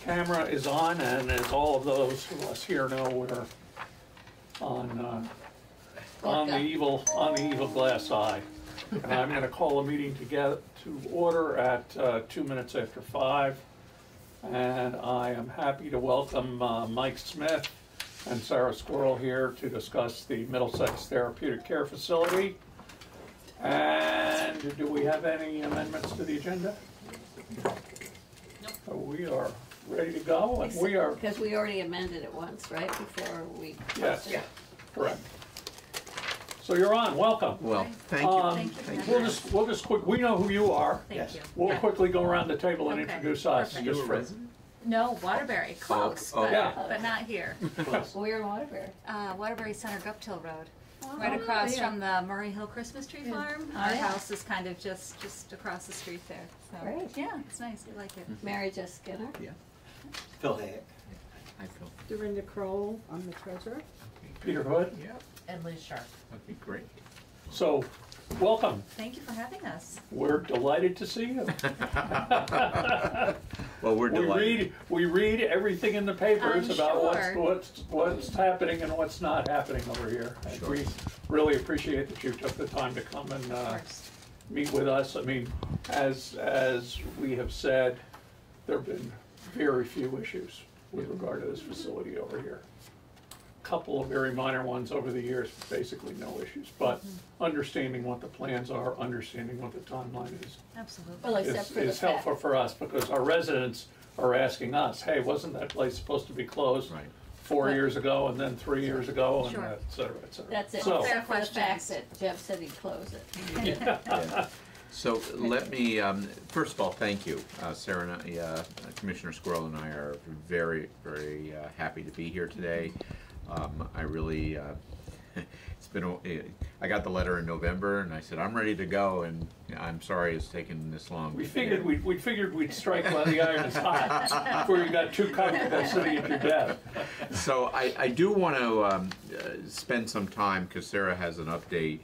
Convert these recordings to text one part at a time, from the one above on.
camera is on, and as all of those of us here know, we're on the evil glass eye. And I'm going to call a meeting to order at 2 minutes after 5. And I am happy to welcome Mike Smith and Sarah Squirrel here to discuss the Middlesex Therapeutic Care Facility. And do we have any amendments to the agenda? Nope. So we are ready to go, and we are... Because we already amended it once, right, before we... Yes, yeah. Correct. So you're on, welcome. Well, thank you. Thank you. We'll just quick, we know who you are. Thank you. We'll Yeah. quickly go around the table and Okay. introduce us. Perfect. Just You a for, resident? No, Waterbury, close, oh, but, yeah. but not here. We're in Waterbury. Waterbury Center, Guptill Road, Oh, right across yeah. from the Murray Hill Christmas Tree Farm. Oh, Our yeah. house is kind of just across the street there. So, Great. yeah, it's nice. We like it. Mary Jess Skinner. Yeah. Phil Hay. I feel. Dorinda Kroll, I'm the treasurer. Peter Hood. Yeah. And Liz Sharp. Okay, great. So, welcome. Thank you for having us. We're delighted to see you. Well, we're delighted. We read everything in the papers I'm about sure. what's happening and what's not happening over here. And Sure. we really appreciate that you took the time to come and Of course. meet with us. I mean, as we have said, there have been very few issues with regard to this facility over here. Couple of very minor ones over the years, basically no issues. But understanding what the plans are, understanding what the timeline is, Absolutely. Well, except for the is helpful fact. for us, because our residents are asking us, hey, wasn't that place supposed to be closed Right. 4 years ago and then 3 years ago, and Sure. et cetera, et cetera. That's it, So, except for the fact questions. that Jeff said he'd close it. Yeah. So let me, first of all, thank you. Sarah and I, Commissioner Squirrel and I are very, very happy to be here today. I really, it's been, I got the letter in November and I said, I'm ready to go, and I'm sorry it's taken this long. we figured we'd strike while the iron is hot before you got too comfortable sitting at your desk. So I do want to spend some time, because Sarah has an update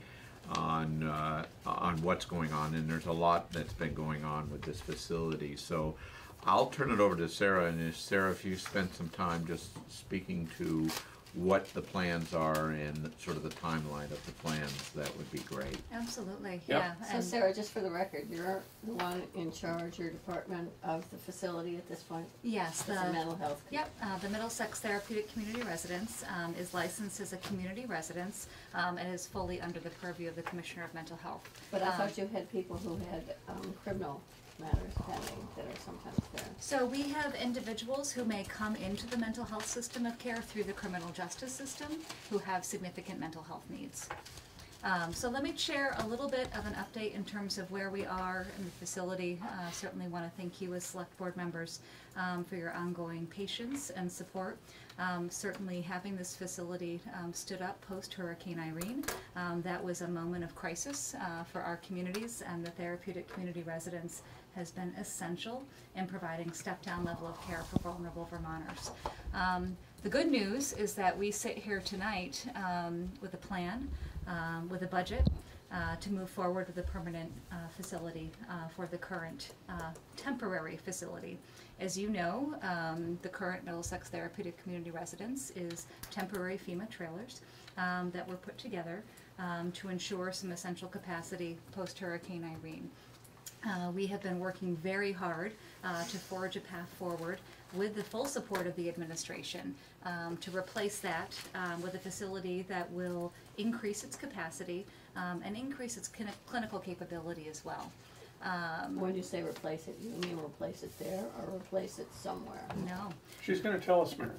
on what's going on, and there's a lot that's been going on with this facility. So I'll turn it over to Sarah, and if you spend some time just speaking to what the plans are and sort of the timeline of the plans, that would be great. Absolutely. Yep. Yeah. So and- Sarah, just for the record, you're the one in charge, your department, of the facility at this point? Yes. It's a mental health. Yep, the Middlesex Therapeutic Community Residence is licensed as a community residence and is fully under the purview of the Commissioner of Mental Health. But I thought you had people who had criminal matters pending that are sometimes there. So we have individuals who may come into the mental health system of care through the criminal justice system who have significant mental health needs. So let me share a little bit of an update in terms of where we are in the facility. Certainly want to thank you as select board members for your ongoing patience and support. Certainly having this facility stood up post-Hurricane Irene, that was a moment of crisis for our communities, and the therapeutic community residence has been essential in providing step-down level of care for vulnerable Vermonters. The good news is that we sit here tonight with a plan, with a budget, to move forward with a permanent facility for the current temporary facility. As you know, the current Middlesex Therapeutic Community Residence is temporary FEMA trailers that were put together to ensure some essential capacity post-Hurricane Irene. We have been working very hard to forge a path forward with the full support of the administration to replace that with a facility that will increase its capacity and increase its clinical capability as well. When you say replace it, you mean replace it there or replace it somewhere? No. She's going to tell us, Mary.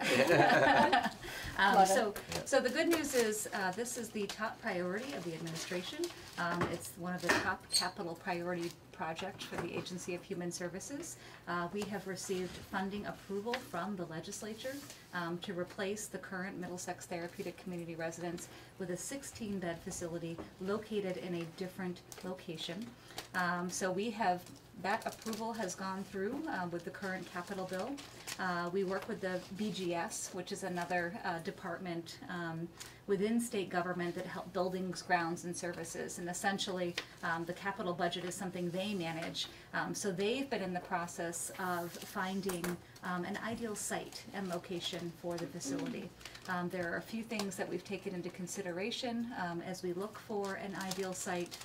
So the good news is this is the top priority of the administration. It's one of the top capital priority projects for the Agency of Human Services. We have received funding approval from the legislature to replace the current Middlesex Therapeutic Community Residence with a 16-bed facility located in a different location. So we have that approval has gone through with the current capital bill. We work with the BGS, which is another department within state government that help buildings, grounds, and services. And essentially, the capital budget is something they manage. So they've been in the process of finding an ideal site and location for the facility. There are a few things that we've taken into consideration as we look for an ideal site.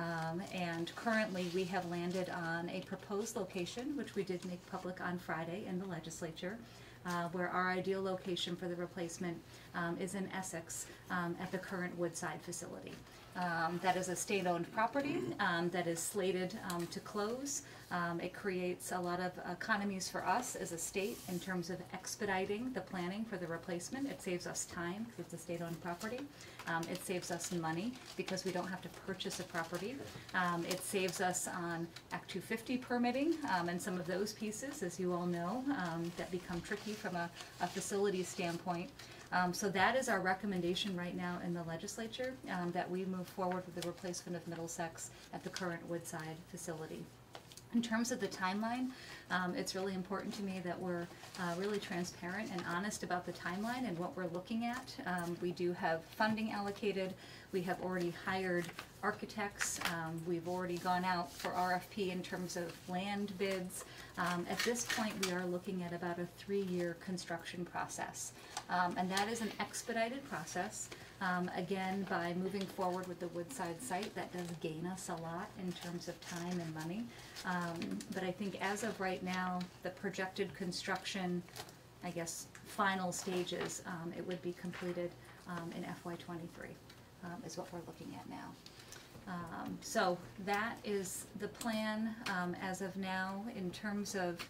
And currently we have landed on a proposed location, which we did make public on Friday in the legislature, where our ideal location for the replacement is in Essex at the current Woodside facility. That is a state-owned property that is slated to close. It creates a lot of economies for us as a state in terms of expediting the planning for the replacement. It saves us time because it's a state-owned property. It saves us money because we don't have to purchase a property. It saves us on Act 250 permitting and some of those pieces, as you all know, that become tricky from a facility standpoint. So that is our recommendation right now in the legislature, that we move forward with the replacement of Middlesex at the current Woodside facility. In terms of the timeline, it's really important to me that we're really transparent and honest about the timeline and what we're looking at. We do have funding allocated. We have already hired architects. We've already gone out for RFP in terms of land bids. At this point, we are looking at about a 3-year construction process. And that is an expedited process. Again, by moving forward with the Woodside site, that does gain us a lot in terms of time and money. But I think as of right now, the projected construction, I guess, final stages, it would be completed in FY23 is what we're looking at now. So that is the plan as of now in terms of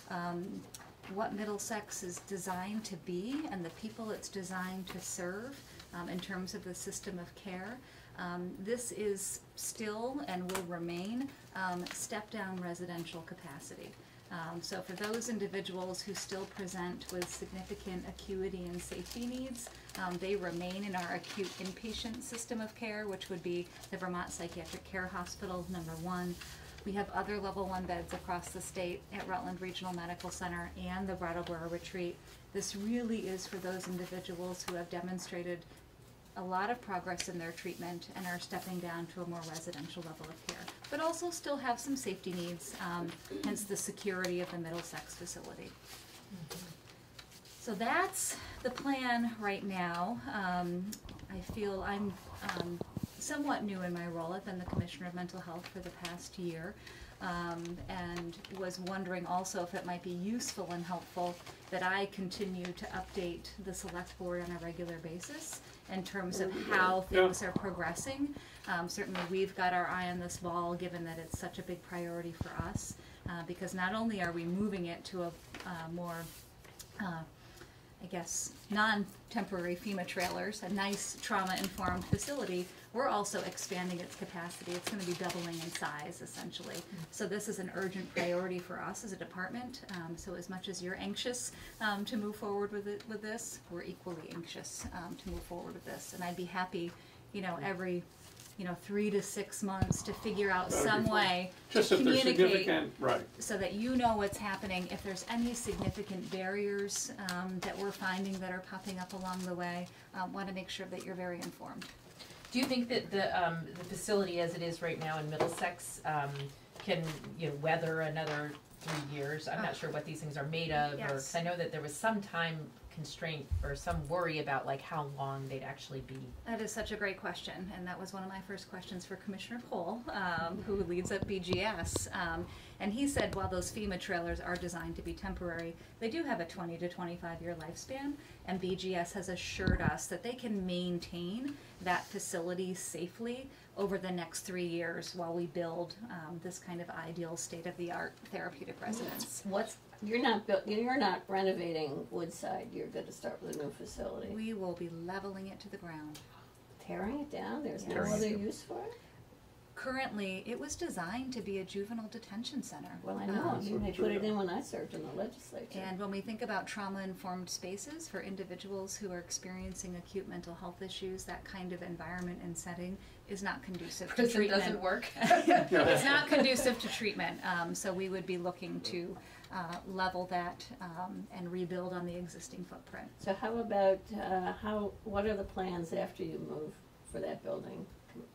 what Middlesex is designed to be and the people it's designed to serve in terms of the system of care. This is still and will remain step-down residential capacity. So for those individuals who still present with significant acuity and safety needs, they remain in our acute inpatient system of care, which would be the Vermont Psychiatric Care Hospital, #1. We have other level 1 beds across the state at Rutland Regional Medical Center and the Brattleboro Retreat. This really is for those individuals who have demonstrated a lot of progress in their treatment and are stepping down to a more residential level of care, but also still have some safety needs, hence the security of the Middlesex facility. So that's the plan right now. I feel I'm somewhat new in my role. I've been the Commissioner of Mental Health for the past year, and was wondering also if it might be useful and helpful that I continue to update the Select Board on a regular basis in terms of how things are progressing. Certainly we've got our eye on this ball, given that it's such a big priority for us, because not only are we moving it to a more I guess, non-temporary FEMA trailers, a nice trauma-informed facility, we're also expanding its capacity. It's going to be doubling in size, essentially. So this is an urgent priority for us as a department. So as much as you're anxious to move forward with this, we're equally anxious to move forward with this. And I'd be happy, every 3 to 6 months to figure out some way just to if there's communicate, significant, right, so that you know what's happening. If there's any significant barriers that we're finding that are popping up along the way, want to make sure that you're very informed. Do you think that the facility as it is right now in Middlesex can weather another 3 years? I'm not sure what these things are made of, Yes. or 'cause I know that there was some time constraint or some worry about like how long they'd actually be. That is such a great question, and that was one of my first questions for Commissioner Cole, who leads up BGS. And he said while those FEMA trailers are designed to be temporary, they do have a 20 to 25-year lifespan, and BGS has assured us that they can maintain that facility safely over the next 3 years while we build this kind of ideal state-of-the-art therapeutic residence. You're not renovating Woodside, you're gonna start with a new facility. We will be leveling it to the ground. Tearing it down, there's no Tearing other it down. use for it? Currently, it was designed to be a juvenile detention center. Well, I know, So they true. put it in when I served in the legislature. And when we think about trauma-informed spaces for individuals who are experiencing acute mental health issues, that kind of environment and setting is not conducive to Prison treatment. doesn't work. It's not conducive to treatment, so we would be looking to level that and rebuild on the existing footprint. So how about, what are the plans after you move for that building?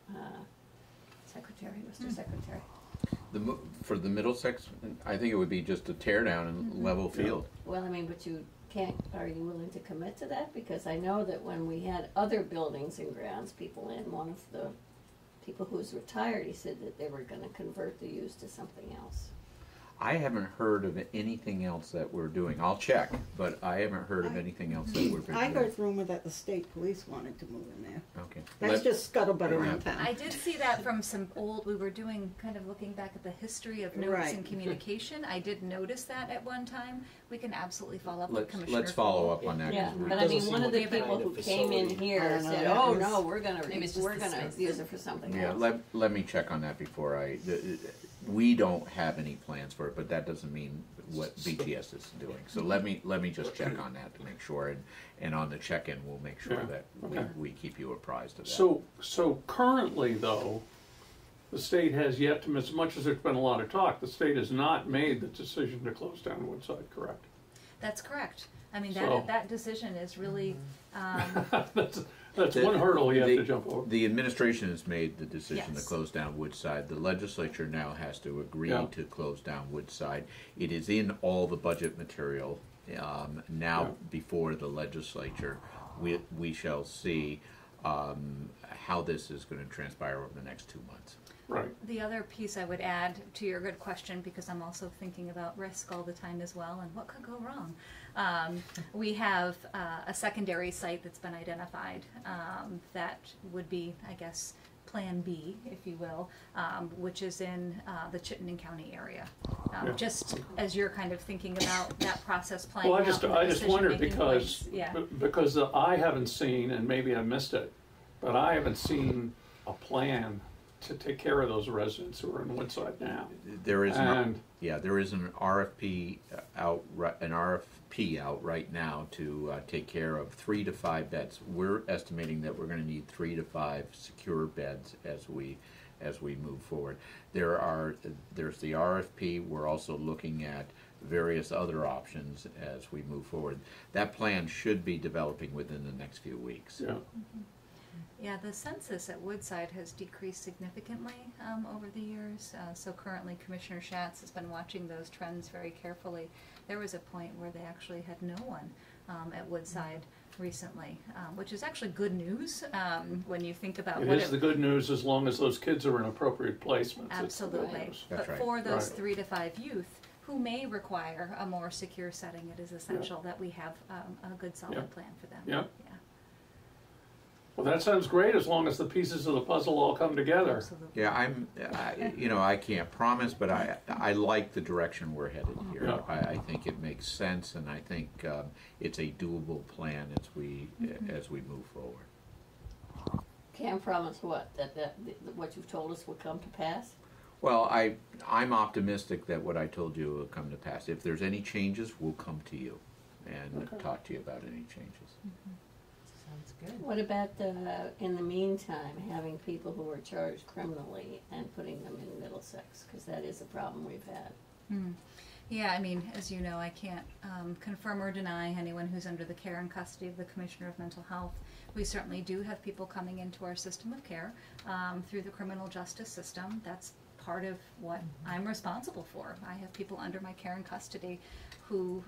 Secretary, Mr. Secretary. For the Middlesex, I think it would be just a tear down and level field. Well, I mean, but you can't, are you willing to commit to that? Because I know that when we had other buildings and grounds people in, one of the people who's retired, he said that they were gonna convert the use to something else. I haven't heard of anything else that we're doing. I'll check, but I haven't heard of anything else that we're doing. I heard rumor that the state police wanted to move in there. Okay. That's just scuttlebutt around town. I did see that from some old, we were doing, kind of looking back at the history of notes Right. and communication. I did notice that at one time. We can absolutely follow up with Commissioner. Let's follow Full. up on that. Yeah, 'cause we- but I mean, Doesn't one seem of the like a people kind who of came in facility. here I don't know, said, that oh, was- no, we're gonna, Maybe it's just we're the gonna space. use it for something Yeah, else. let me check on that before we don't have any plans for it, but that doesn't mean what BTS is doing. So let me just check on that to make sure, and on the check-in, we'll make sure Yeah, that okay. we keep you apprised of that. So currently though, the state has yet to, as much as there's been a lot of talk, the state has not made the decision to close down Woodside, correct? That's correct. I mean, So- that decision is really, That's The- one hurdle you have the- to jump over. The administration has made the decision to Yes. close down Woodside. The legislature now has to agree Yeah. to close down Woodside. It is in all the budget material now Yeah. before the legislature. We shall see how this is going to transpire over the next 2 months. Right, the other piece I would add to your good question, because I'm also thinking about risk all the time as well, and what could go wrong. We have a secondary site that's been identified that would be, I guess, Plan B, if you will, which is in the Chittenden County area. Yeah. Just as you're kind of thinking about that process playing well, out. and the I just wondered decision-making because, points. Yeah. because I haven't seen, and maybe I missed it, but I haven't seen a plan to take care of those residents who are in Woodside now. There is And- there is an RFP out right now to take care of 3 to 5 beds. We're estimating that we're going to need 3 to 5 secure beds as we move forward. There's the RFP. We're also looking at various other options as we move forward. That plan should be developing within the next few weeks. Yeah, Yeah, the census at Woodside has decreased significantly over the years. So currently Commissioner Schatz has been watching those trends very carefully. There was a point where they actually had no one at Woodside recently, which is actually good news when you think about it what is the good news as long as those kids are in appropriate placements. It's the good Absolutely. news. That's But right. for those Right. 3 to 5 youth who may require a more secure setting, it is essential that we have a good solid Yeah. plan for them. Yeah. Well, that sounds great as long as the pieces of the puzzle all come together. Absolutely. Yeah, I can't promise, but I like the direction we're headed here. Yeah. I think it makes sense, and I think it's a doable plan as we move forward. Can't promise what, that what you've told us will come to pass? Well, I'm optimistic that what I told you will come to pass. If there's any changes, we'll come to you and Okay. talk to you about any changes. Sounds good. What about, in the meantime, having people who are charged criminally and putting them in Middlesex? Because that is a problem we've had. Yeah, I mean, as you know, I can't confirm or deny anyone who's under the care and custody of the Commissioner of Mental Health. We certainly do have people coming into our system of care through the criminal justice system. That's part of what I'm responsible for. I have people under my care and custody who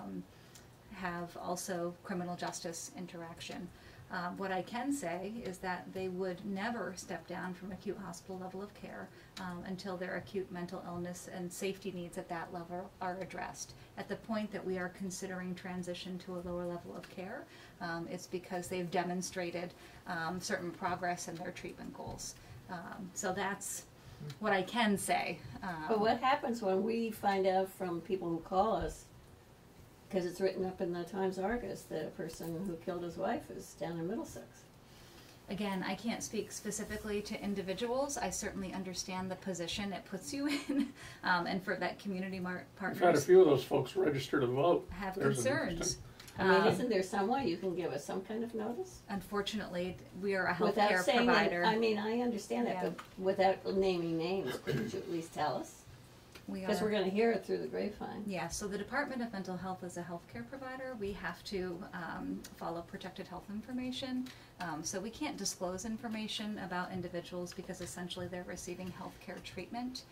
have also criminal justice interaction. What I can say is that they would never step down from acute hospital level of care until their acute mental illness and safety needs at that level are addressed. At the point that we are considering transition to a lower level of care, it's because they've demonstrated certain progress in their treatment goals. So that's what I can say. But what happens when we find out from people who call us, because it's written up in the Times Argus that a person who killed his wife is down in Middlesex? Again, I can't speak specifically to individuals. I certainly understand the position it puts you in, and for that community We've had a partners few of those folks register to vote. have There's an concerns. interesting- I mean, isn't there some way you can give us some kind of notice? Unfortunately, we are a Without healthcare saying that, provider. I mean, I understand that, Yeah. but without naming names, couldn't you at least tell us? We Because are- we're gonna hear it through the grapevine. Yeah, so the Department of Mental Health is a healthcare provider. We have to follow protected health information. So we can't disclose information about individuals because essentially they're receiving healthcare treatment.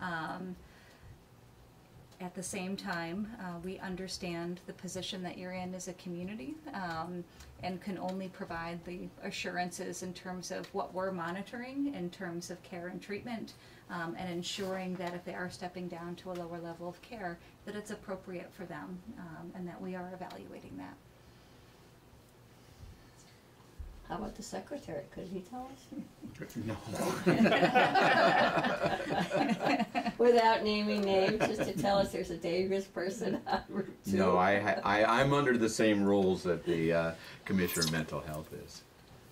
At the same time, we understand the position that you're in as a community, and can only provide the assurances in terms of what we're monitoring in terms of care and treatment, and ensuring that if they are stepping down to a lower level of care, that it's appropriate for them, and that we are evaluating that. How about the secretary? Could he tell us? No. Without naming names, just to tell us there's a dangerous person on Route 2? No, I'm under the same rules that the Commissioner of Mental Health is.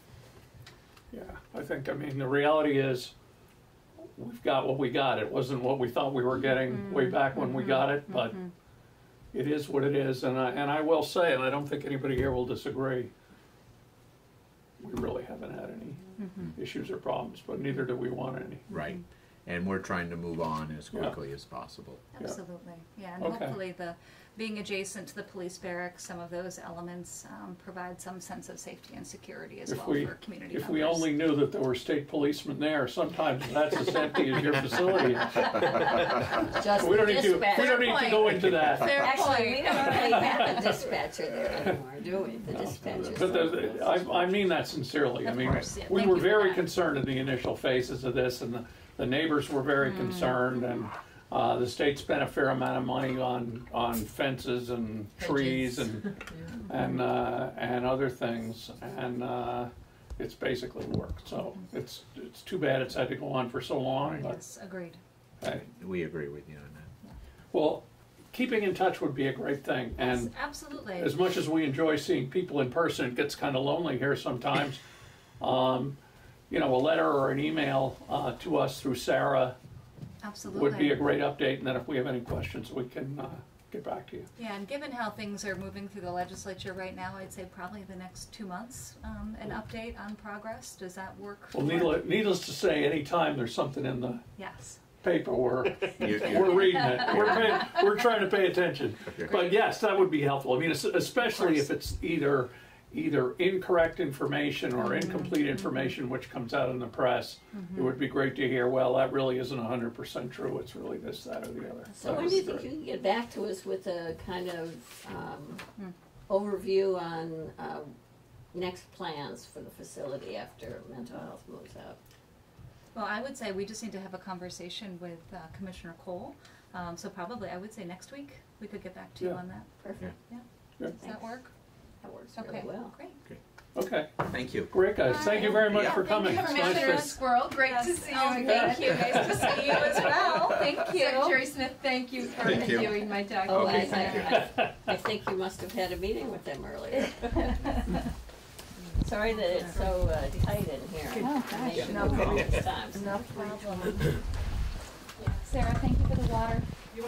Yeah, I mean, the reality is, we've got what we got. It wasn't what we thought we were getting way back when we got it, but it is what it is. And I will say, and I don't think anybody here will disagree, we really haven't had any issues or problems, but neither do we want any. Right. And we're trying to move on as quickly as possible. Absolutely, yeah, and Okay. hopefully being adjacent to the police barracks, some of those elements provide some sense of safety and security as well for community members. If we only knew that there were state policemen there, sometimes that's as empty as your facility is. Just We don't the need to, dispatch. we don't need to go into that. Fair Actually, we point. don't really have a dispatcher there anymore, do we? The dispatcher's But on I mean that sincerely. I Of mean, course, yeah. we Thank were you for very that. concerned in the initial phases of this, and the neighbors were very concerned, and the state spent a fair amount of money on fences and trees and other things, and it's basically worked. So it's too bad it's had to go on for so long, but Yes, agreed. hey, We agree with you on that. well, keeping in touch would be a great thing, and Yes, absolutely. as much as we enjoy seeing people in person, it gets kind of lonely here sometimes. You know, a letter or an email to us through Sarah Absolutely. would be a great update, and then if we have any questions, we can get back to you. Yeah, and given how things are moving through the legislature right now, I'd say probably the next 2 months, an update on progress. Does that work? Well, for- needless to say, anytime there's something in the Yes. paper, we're You're reading it. We're trying to pay attention. But yes, that would be helpful. I mean, especially if it's either incorrect information or incomplete information which comes out in the press. It would be great to hear, well, that really isn't 100% true. It's really this, that, or the other. So That when would do you be think great. you can get back to us with a kind of overview on next plans for the facility after mental health moves out? Well, I would say we just need to have a conversation with Commissioner Cole. So probably, I would say next week, we could get back to you Yeah. on that. Perfect. Yeah. Does that work? That works Okay, really well. great. Okay, Thank you. great, guys. Thank you very much for coming. It's nice Commissioner to- Squirrel, great to see you Oh, again. thank you. Nice to see you as well. Thank you. Secretary Smith, thank you for Thank you. reviewing my Oh, documents. I think you must have had a meeting with them earlier. Sorry that it's so tight in here. Oh, I made gosh, you no move problem. this time. No problem. Sarah, thank you for the water. We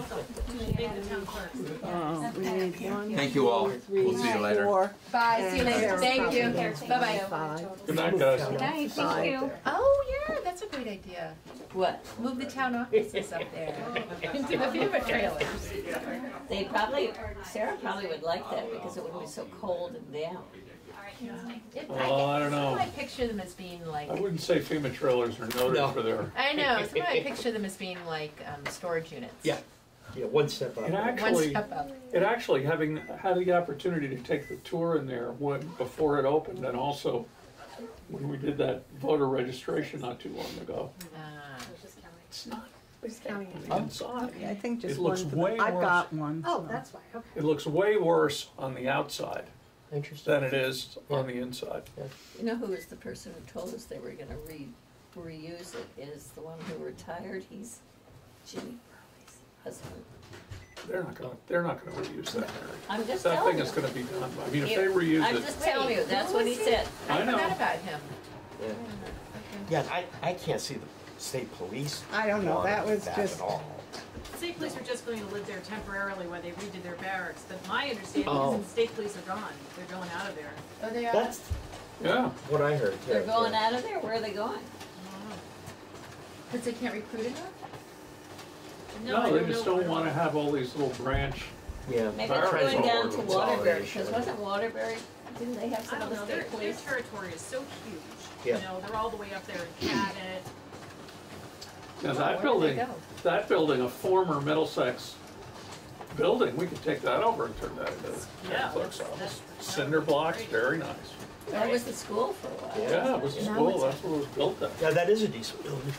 need one, Thank you all. We'll see you later. 4, Bye, see you later, Sarah thank you, probably bye-bye. 5. Good night, guys. Good night, thank Bye. you. Oh, yeah, that's a great idea. What? Move the town offices up there into the FEMA trailers. They probably, Sarah probably would like that because it wouldn't be so cold and damp. Well, I don't know. I picture them as being like, I wouldn't say FEMA trailers are noted for their. I know, sometimes I picture them as being like storage units. Yeah. Yeah, one step up. It One actually, step up. it actually, having had the opportunity to take the tour in there before it opened, and also when we did that voter registration not too long ago. It's not bad inside. Okay, I think just It looks one. for way the- I've worse. got one. Oh, so. that's why, okay. It looks way worse on the outside Interesting. than it is on the inside. You know who was the person who told us they were gonna reuse it is the one who retired. He's Jimmy Burley's husband. They're not gonna reuse that, Mary. I'm just That telling thing you. is gonna be done. I mean, if they reuse I'm it, just telling you, that's what he said. I know. forgot about him. Yeah. Yeah, I can't see the state police. I don't know, that was at just, all. State police were just going to live there temporarily while they redid their barracks, but my understanding Oh. is that state police are gone. They're going out of there. Oh, they are? That's Yeah, what I heard. Yeah, They're going yeah. out of there, where are they going? Because they can't recruit enough? I no, they don't just know. don't wanna have all these little branch, Yeah. Maybe it's Barracks going down or to Waterbury, consolidation. because wasn't Waterbury, didn't they have I some don't of know, the their state police? territory is so huge. Yeah. You know, they're all the way up there in Cabot. now Oh, that where do building, they go? that building, a former Middlesex building, we could take that over and turn that into Yeah, a clerk's that's- office. that Cinder would be blocks, great. very nice. That was the school for a while. Yeah, it was a Now school, it's- that's what it was built at. Yeah, that is a decent building.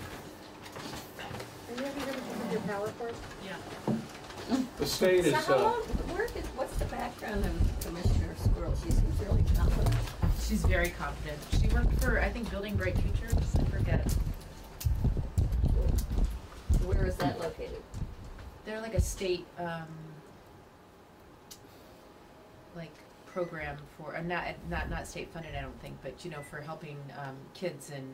Yeah. The state So is, how long, what's the background of Commissioner Squirrel? She seems really competent. She's very confident. She worked for, I think, Building Bright Futures, I forget. Where is that located? They're like a state, like program for, not state funded, I don't think, but you know, for helping, kids in,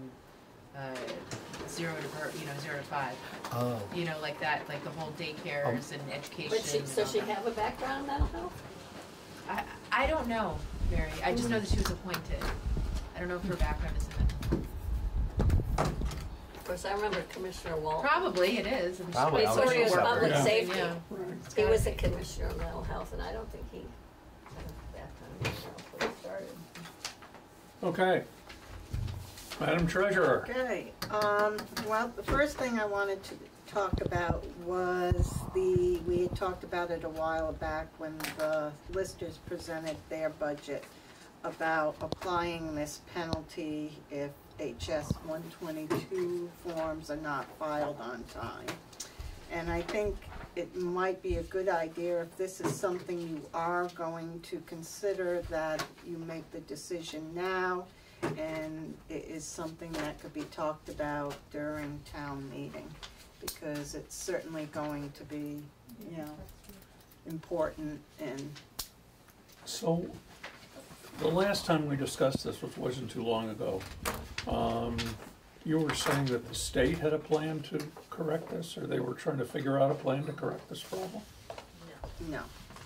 0 to 5. Oh. You know, like that, like the whole daycares and education. But she, and so all she that. have a background in mental health? I don't know, Mary. I just know that she was appointed. I don't know if her background is in it. Of course, I remember Commissioner Walt. Probably it is. I'm Probably. Wait, I'll so let he you was work public it out. safety. Yeah. He was the Commissioner of Mental Health, and I don't think he had a background in mental health when he started. okay. Madam Treasurer, okay, well, the first thing I wanted to talk about was we had talked about it a while back when the listers presented their budget about applying this penalty if HS 122 forms are not filed on time. And I think it might be a good idea, if this is something you are going to consider, that you make the decision now, and it is something that could be talked about during town meeting, because it's certainly going to be, you know, important. And so, the last time we discussed this, which wasn't too long ago, you were saying that the state had a plan to correct this, or they were trying to figure out a plan to correct this problem? no,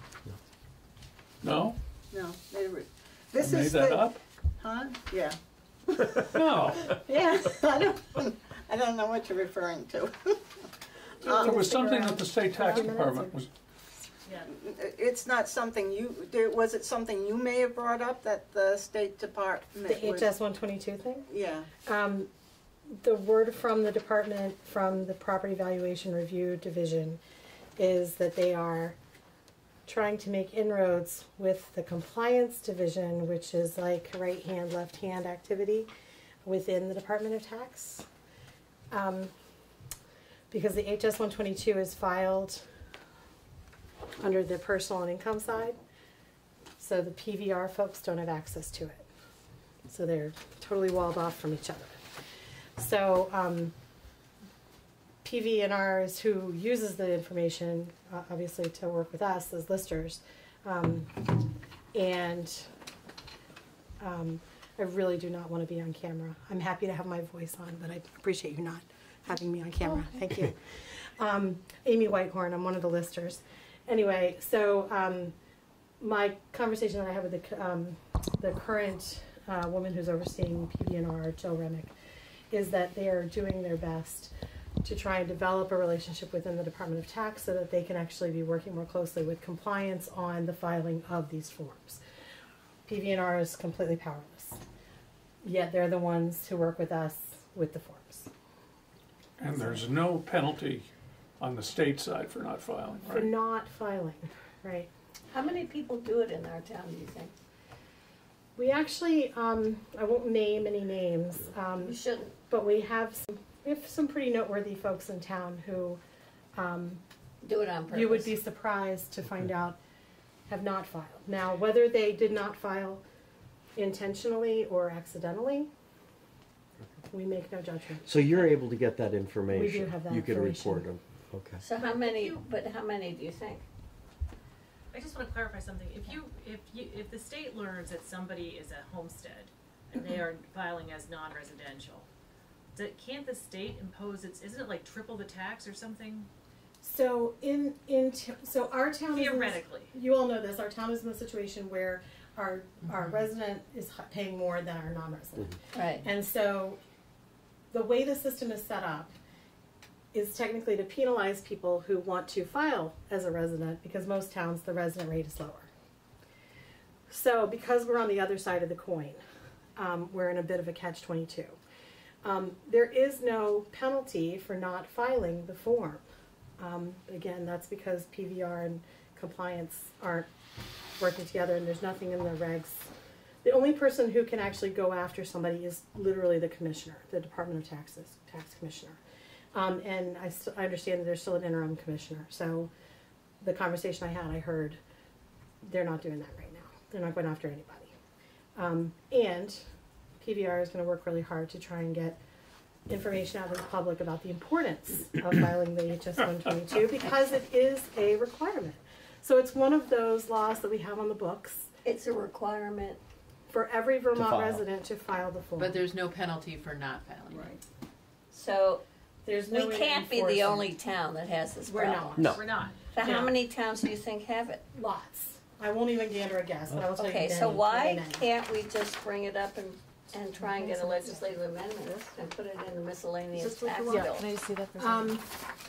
No? they were, this I made is that the, up? huh? Yeah. No. Yeah, I don't know what you're referring to. There was something that the state tax department was, Yeah. It's not something was it something you may have brought up, that the State Department The was? HS 122 thing? Yeah, The word from the department, from the Property Valuation Review Division, is that they are trying to make inroads with the Compliance Division, which is like right hand, left hand activity within the Department of Tax. Because the HS 122 is filed under the personal and income side, so the PVR folks don't have access to it. So they're totally walled off from each other. So PV&R is who uses the information, obviously, to work with us as listers. I really do not want to be on camera. I'm happy to have my voice on, but I appreciate you not having me on camera. Thank you. Amy Whitehorn, I'm one of the listers. Anyway, so my conversation that I had with the current woman who's overseeing PV&R, Jill Remick, is that they are doing their best to try and develop a relationship within the Department of Tax so that they can actually be working more closely with compliance on the filing of these forms. PV&R is completely powerless, yet they're the ones who work with us with the forms. and there's no penalty on the state side for not filing, For right? not filing, right. How many people do it in our town, do you think? We actually, I won't name any names, You shouldn't. but we have some pretty noteworthy folks in town who Do it on purpose. you would be surprised to find out have not filed. Now, whether they did not file intentionally or accidentally, we make no judgment. So you're able to get that information? We do have that You can information. report them, okay. So how many do you think? I just want to clarify something. If the state learns that somebody is a homestead and they are filing as non-residential. Can't the state impose isn't it like triple the tax or something? So so our town Theoretically. you all know this. Our town is in a situation where our resident is paying more than our non-resident, Right. and so the way the system is set up is technically to penalize people who want to file as a resident, because most towns the resident rate is lower. So because we're on the other side of the coin, we're in a bit of a catch-22. There is no penalty for not filing the form. Again, that's because PVR and compliance aren't working together, and there's nothing in the regs. The only person who can actually go after somebody is literally the commissioner, the Department of Taxes, tax commissioner. And I understand that there's still an interim commissioner. So the conversation I heard they're not doing that right now. They're not going after anybody. And PVR is going to work really hard to try and get information out to the public about the importance of filing the HS 122 because it is a requirement. So it's one of those laws that we have on the books It's a requirement. for every Vermont file. resident to file the form. But there's no penalty for not filing. Right. So There's no we way to can't be enforce the it. only town that has this We're problem. not. No. We're not. So how No. many towns do you think have it? Lots. I won't even gander a guess, but I will tell Okay, you so many, why many. can't we just bring it up and try and get a legislative amendment and put it in the miscellaneous tax bill? Yeah. Can I just see that for a second?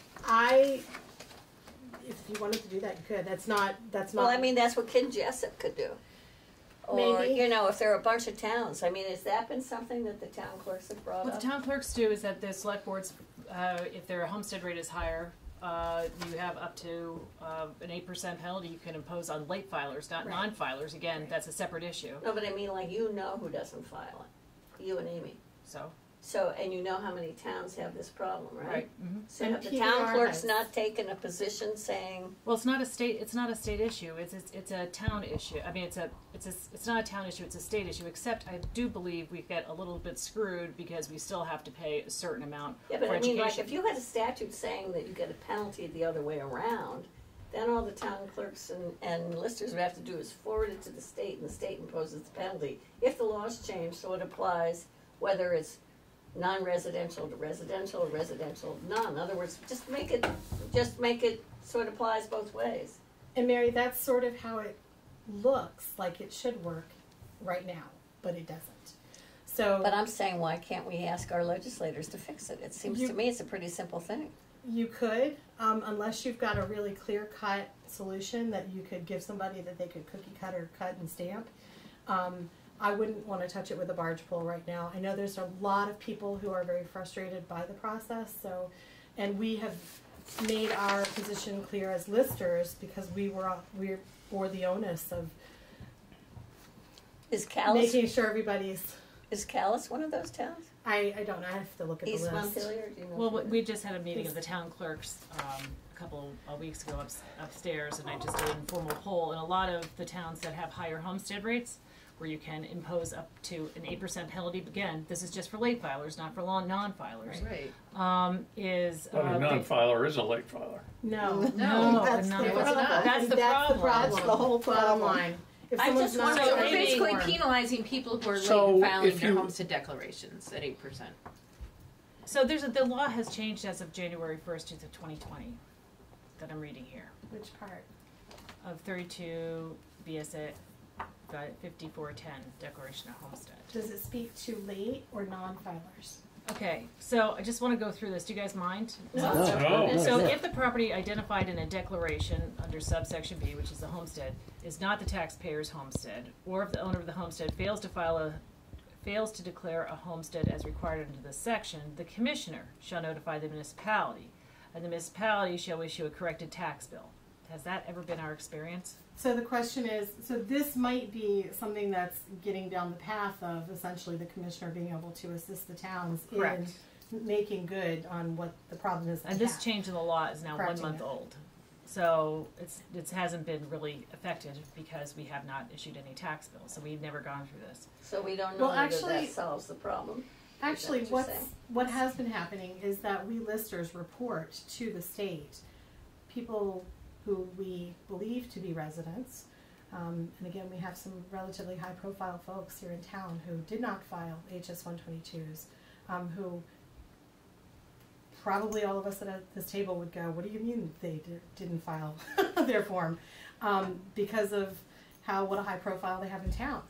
If you wanted to do that, you could. That's not. Well, I mean, that's what Ken Jessup could do. Or, Maybe. you know, if there are a bunch of towns. I mean, has that been something that the town clerks have brought What up? the town clerks do is that the select boards, if their homestead rate is higher, you have up to an 8% penalty you can impose on late filers, not Right. non-filers. Again, that's a separate issue. No, but I mean, like, you know who doesn't file it. You and Amy. So, And you know how many towns have this problem, right? right. Mm-hmm. So And have the PVR town clerks has- not taken a position saying, Well, it's not a state issue. It's a town issue. I mean, it's not a town issue. It's a state issue. Except I do believe we get a little bit screwed because we still have to pay a certain amount yeah, but for I mean, education. like, if you had a statute saying that you get a penalty the other way around, then all the town clerks and listers would have to do is forward it to the state, and the state imposes the penalty. If the laws change, so it applies whether it's non-residential to residential or residential to none. In other words, just make it so it applies both ways. And Mary, that's sort of how it looks like it should work right now, but it doesn't. So But I'm saying, why can't we ask our legislators to fix it? It seems to me it's a pretty simple thing. you could, unless you've got a really clear-cut solution that you could give somebody that they could cookie cut or cut and stamp. I wouldn't want to touch it with a barge pole right now. I know there's a lot of people who are very frustrated by the process, and we have made our position clear as listers because we bore the onus of Is Calais one of those towns? I don't know. I have to look at East the list. Montpelier? Do you know? Well, we just had a meeting of the town clerks a couple of weeks ago upstairs, and I just did an informal poll. And a lot of the towns that have higher homestead rates, where you can impose up to an 8% penalty. Again, this is just for late filers, not for non-filers. Right. But a non-filer is a late filer. No, No, that's no, the it's problem. not. That's the problem. That's That's the whole Bottom problem. line. If I someone's just not wonder- So Right. we're basically penalizing people who are late So in filing if their you- homestead declarations at 8%. So the law has changed as of January 1st, 2020, that I'm reading here, Which part? of 32 BSA 5410, Declaration of Homestead. Does it speak to late or non-filers? Okay, so I just want to go through this. Do you guys mind? No. So if the property identified in a declaration under subsection B, which is the homestead, is not the taxpayer's homestead, or if the owner of the homestead fails to declare a homestead as required under this section, the commissioner shall notify the municipality, and the municipality shall issue a corrected tax bill. Has that ever been our experience? So the question is, so this might be something that's getting down the path of essentially the commissioner being able to assist the towns Correct. in making good on what the problem is. And this change in the law is now 1 Correcting month it. old. So it hasn't been really affected because we have not issued any tax bills, so we've never gone through this. So we don't know Well, whether actually- that solves the problem. Actually, Is that what you're saying? what has been happening is that we listers report to the state people who we believe to be residents And again, we have some relatively high-profile folks here in town who did not file HS 122s, who probably all of us at this table would go, what do you mean they didn't file their form? Because of what a high profile they have in town.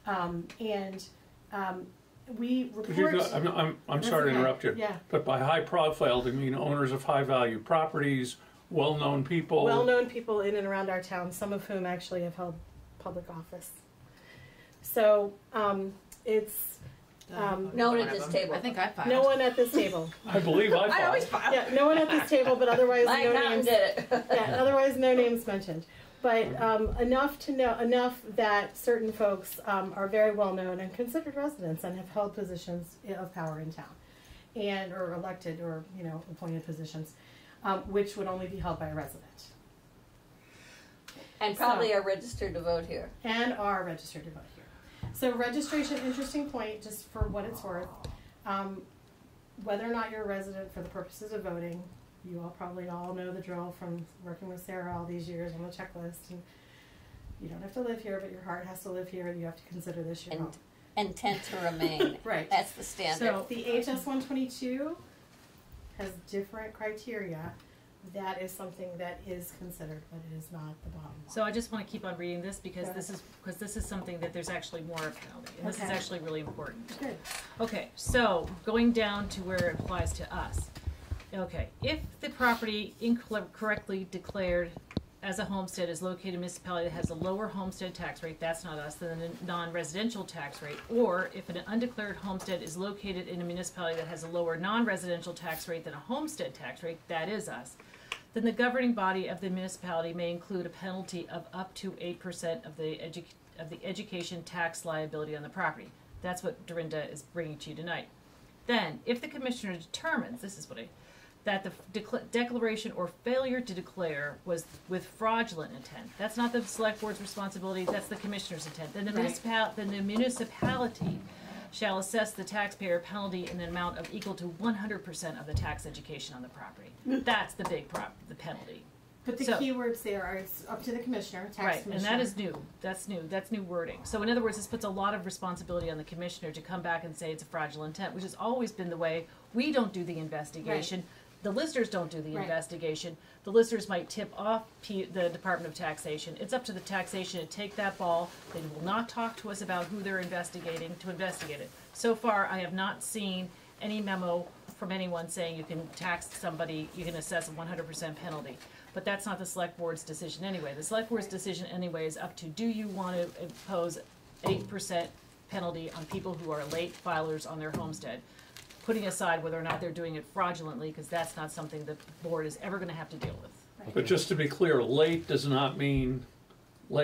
We report... I'm sorry to interrupt you. Yeah. But by high profile, do you mean owners of high value properties, well-known people? Well-known people in and around our town, some of whom actually have held public office. So it's... no one at this table. I think I filed. no one at this table. I believe I I always filed. file. Yeah, no one at this table, but otherwise Mike no Mountain names. did it. Yeah, otherwise no names mentioned. But enough that certain folks are very well known and considered residents and have held positions of power in town, and or elected or appointed positions, which would only be held by a resident. And probably are registered to vote here. And are registered to vote here. So registration, interesting point, just for what it's worth. Whether or not you're a resident for the purposes of voting, you all probably all know the drill from working with Sarah all these years on the checklist. And you don't have to live here, but your heart has to live here. You have to consider this your home. Intent to remain. Right. That's the standard. So the HS 122 has different criteria. That is something that is considered, but it is not the bottom line. So I just want to keep on reading this because Go this is something that there's actually more of a penalty, and this is Okay. actually really important. Good. Okay, so going down to where it applies to us. Okay, if the property incorrectly declared as a homestead is located in a municipality that has a lower homestead tax rate, that's not us, than a non-residential tax rate, or if an undeclared homestead is located in a municipality that has a lower non-residential tax rate than a homestead tax rate, that is us, then the governing body of the municipality may include a penalty of up to 8% of the education tax liability on the property. That's what Dorinda is bringing to you tonight. Then, if the commissioner determines, that the declaration or failure to declare was with fraudulent intent, that's not the select board's responsibility, that's the commissioner's intent, then the municipality shall assess the taxpayer penalty in an amount of equal to 100% of the tax education on the property. That's the big the penalty. But the key words there are it's up to the commissioner, tax Right, commissioner. and that is new. That's new. That's new wording. So in other words, this puts a lot of responsibility on the commissioner to come back and say it's a fraudulent intent, which has always been the way. We don't do the investigation. The listers don't do the investigation. The listers might tip off the Department of Taxation. It's up to the taxation to take that ball. They will not talk to us about who they're investigating to investigate it. So far, I have not seen any memo from anyone saying you can tax somebody, you can assess a 100% penalty. But that's not the select board's decision anyway. The select board's decision anyway is up to, do you want to impose 8% penalty on people who are late filers on their homestead? Putting aside whether or not they're doing it fraudulently, because that's not something the board is ever going to have to deal with. But just to be clear, late does not mean Not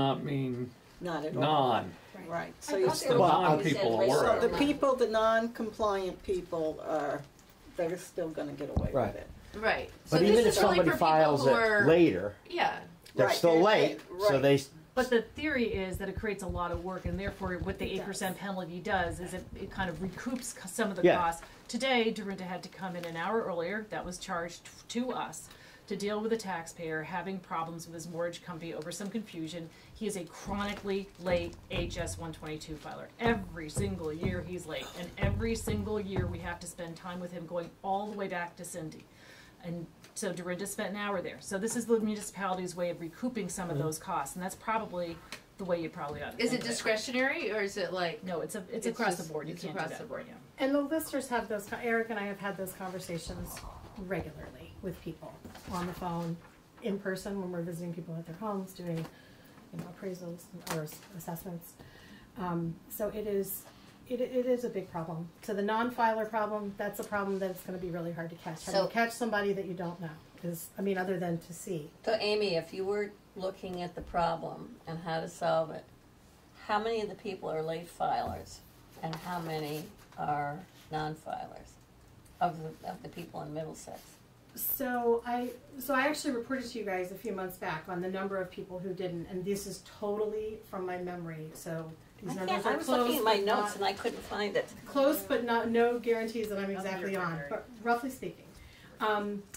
at all. non. Right, so I you thought still, they were- non you people said are racial so aware. the people, the non-compliant people they're still gonna get away Right. with it. Right. But So even this if is really somebody for people files who it are- later, Yeah. they're Right, still they're late, late, so right. they, But the theory is that it creates a lot of work, and therefore what the 8% penalty does is it kind of recoups some of the Yeah. costs. Today, Dorinda had to come in an hour earlier. That was charged to us to deal with a taxpayer having problems with his mortgage company over some confusion. He is a chronically late HS 122 filer. Every single year he's late, and every single year we have to spend time with him going all the way back to Cindy. And so Dorinda spent an hour there. So this is the municipality's way of recouping some of those costs, and that's probably the way you probably ought to Is think it of discretionary or is it like? No, it's It's across just- the board. You it's can't do across that. the board. Yeah. And the listers have those, Eric and I have had those conversations regularly with people on the phone, in person when we're visiting people at their homes, doing, appraisals or assessments. So it is a big problem. So the non-filer problem, that's a problem that's gonna be really hard to catch. How do So- you catch somebody that you don't know other than to see? So Amy, if you were looking at the problem and how to solve it, how many of the people are late filers and how many are non-filers of the people in Middlesex? So I actually reported to you guys a few months back on the number of people who didn't, and this is totally from my memory, so these numbers I are was close, looking at my but notes not- and I couldn't find it. Close, but no guarantees that I'm Nothing exactly you're on, very- but roughly speaking.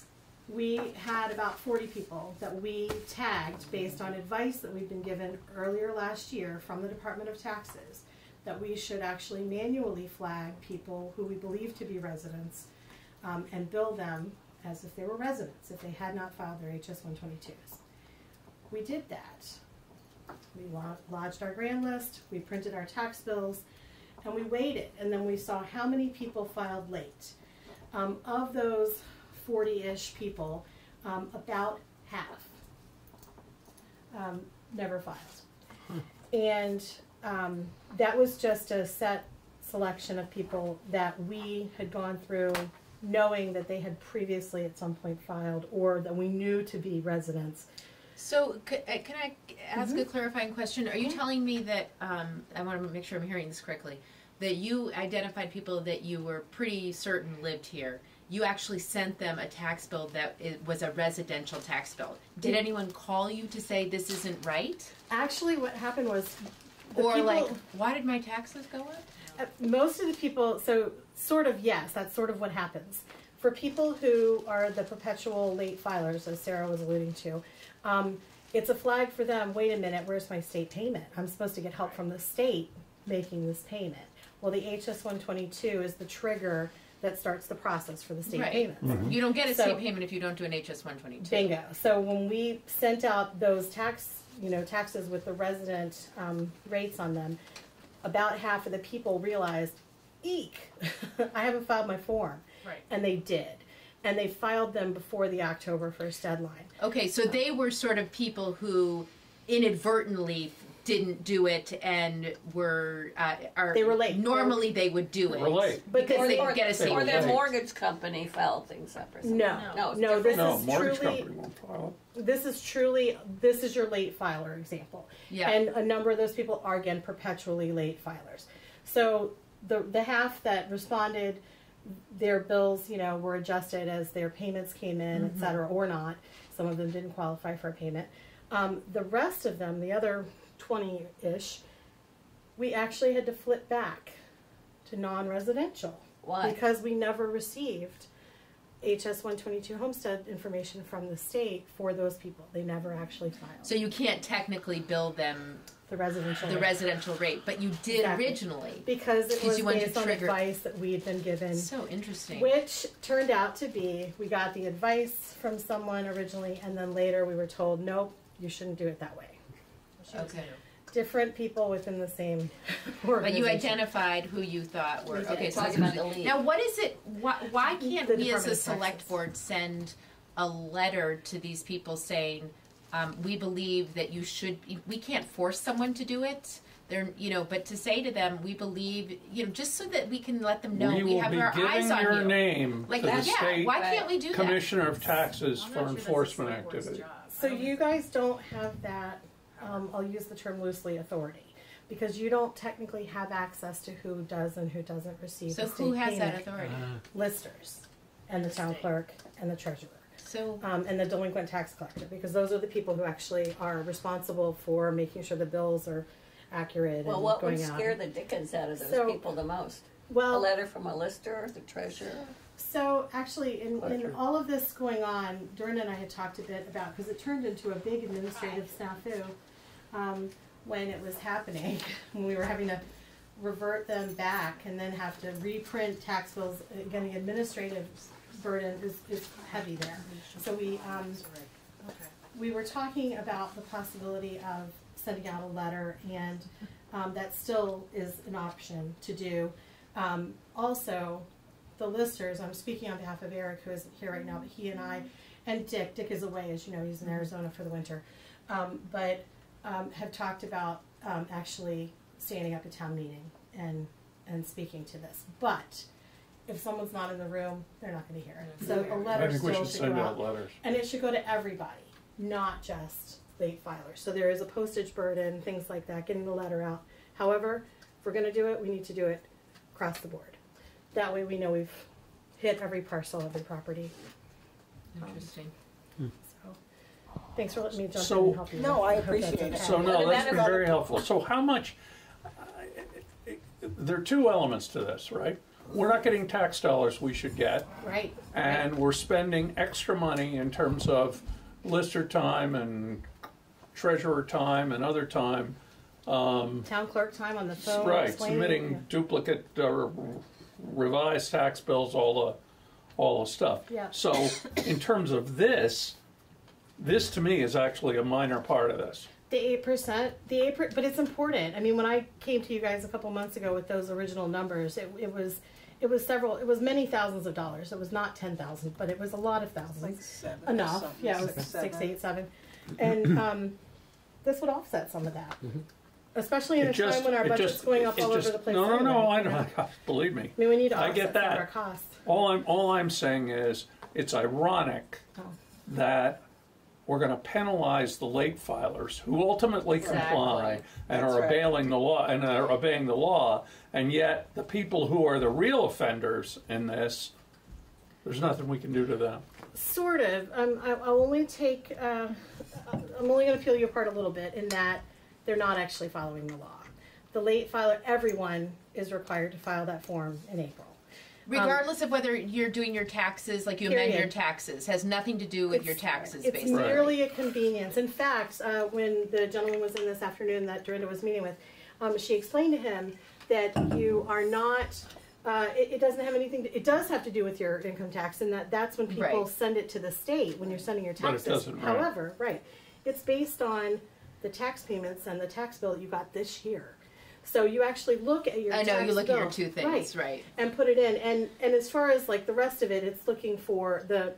we had about 40 people that we tagged based on advice that we'd been given earlier last year from the Department of Taxes, that we should actually manually flag people who we believe to be residents and bill them as if they were residents, if they had not filed their HS-122s. We did that. We lodged our grand list, we printed our tax bills, and we waited, and then we saw how many people filed late. Of those 40-ish people, about half never filed. And that was just a set selection of people that we had gone through knowing that they had previously at some point filed or that we knew to be residents. So can I ask a clarifying question? Are you telling me that, I want to make sure I'm hearing this correctly, that you identified people that you were pretty certain lived here? You actually sent them a tax bill that was a residential tax bill. Did anyone call you to say this isn't right? Actually, what happened was, Or like, why did my taxes go up? Most of the people, so sort of yes, that's sort of what happens. For people who are the perpetual late filers, as Sarah was alluding to, it's a flag for them, wait a minute, where's my state payment? I'm supposed to get help from the state making this payment. Well, the HS-122 is the trigger that starts the process for the state payments. You don't get a state payment if you don't do an HS-122. Bingo. So when we sent out those taxes with the resident rates on them, about half of the people realized, eek, I haven't filed my form. Right. And they did. And they filed them before the October 1st deadline. Okay, so they were sort of people who inadvertently didn't do it and were they were late. Normally they would do it. They were late. Because they get a state Or their late. mortgage company filed things up or something. No, it's this different. is mortgage truly, company won't file this is your late filer example. Yeah. And a number of those people are, again, perpetually late filers. So the half that responded, their bills, were adjusted as their payments came in, et cetera, or not. Some of them didn't qualify for a payment. The rest of them, the other 20-ish, we actually had to flip back to non-residential. Why? Because we never received HS-122 homestead information from the state for those people. They never actually filed. So you can't technically bill them The residential the rate. residential rate, but you did Exactly. originally. Because it was you wanted to based on trigger- advice that we had been given. So interesting. Which turned out to be, we got the advice from someone originally, and then later we were told, nope, you shouldn't do it that way. Okay. Different people within the same But organization. you identified who you thought were We did. okay. So Talking about the lead. now, what is it? Why can't The we, as Department a of select Taxes. board, send a letter to these people saying, we believe that you should? We can't force someone to do it. They're, but to say to them, we believe, just so that we can let them know We we will have be our eyes giving on your you. name Like to the yeah, state why can't we do that? Commissioner of Taxes I'm for not sure that's the enforcement select board's activity. job. So you guys don't have that, I'll use the term loosely, authority. Because you don't technically have access to who does and who doesn't receive So the state who has that payment. authority? Listers, and the town clerk, and the treasurer. So And the delinquent tax collector, because those are the people who actually are responsible for making sure the bills are accurate Well, and what going would out. scare the dickens out of those So- people the most? A Well, letter from a lister, the treasurer? so actually, in Pleasure. all of this going on, Dorinda and I had talked a bit about, because it turned into a big administrative snafu when it was happening, when we were having to revert them back and then have to reprint tax bills. Again, the administrative burden is heavy there. So we were talking about the possibility of sending out a letter, and that still is an option to do. Also, the listers, I'm speaking on behalf of Eric, who isn't here right now, but he and I, and Dick is away, as you know, he's in Arizona for the winter, but have talked about actually standing up at town meeting and speaking to this. But if someone's not in the room, they're not going to hear it. So a I letter think we still should should send go out out. letters. And it should go to everybody, not just late filers. So there is a postage burden, things like that, getting the letter out. However, if we're going to do it, we need to do it across the board. That way we know we've hit every parcel of the property. interesting. So thanks for letting me jump in So- and help you. No, I hope that's appreciate okay. it. So What no, about that's been other very people? helpful. So how much, there are two elements to this, right? we're not getting tax dollars we should get. Right. And we're spending extra money in terms of lister time and treasurer time and other time. Town clerk time on the phone. Right, explaining, submitting duplicate or revised tax bills, all the stuff. Yeah. So in terms of this to me is actually a minor part of this. The 8%, but it's important. I mean, when I came to you guys a couple months ago with those original numbers, it was many thousands of dollars. It was not 10,000, but it was a lot of thousands. Like 7 or Enough, something, yeah, it was 6, 8, 7, and this would offset some of that, especially in a time when our budget's going up all over the place. No, anyway, I you know. Believe me. I mean, we need to I offset get some that. of our costs. All I'm saying is it's ironic that we're going to penalize the late filers who ultimately comply and That's are right. obeying the law, and yet the people who are the real offenders in this, there's nothing we can do to them. Sort of. I'll only take. I'm only going to peel you apart a little bit in that they're not actually following the law. The late filer, everyone is required to file that form in April. Regardless of whether you're doing your taxes, like you amend your Period. taxes, has nothing to do with your taxes, It's basically. merely a convenience. In fact, when the gentleman was in this afternoon that Dorinda was meeting with, she explained to him that you are not. It doesn't have anything. It does have to do with your income tax, and that's when people Right. send it to the state when you're sending your But it taxes. doesn't, right. However, it's based on the tax payments and the tax bill that you got this year. So you actually look at your I know, tax you look at your bill, two things, right. and put it in. And as far as like the rest of it, it's looking for the,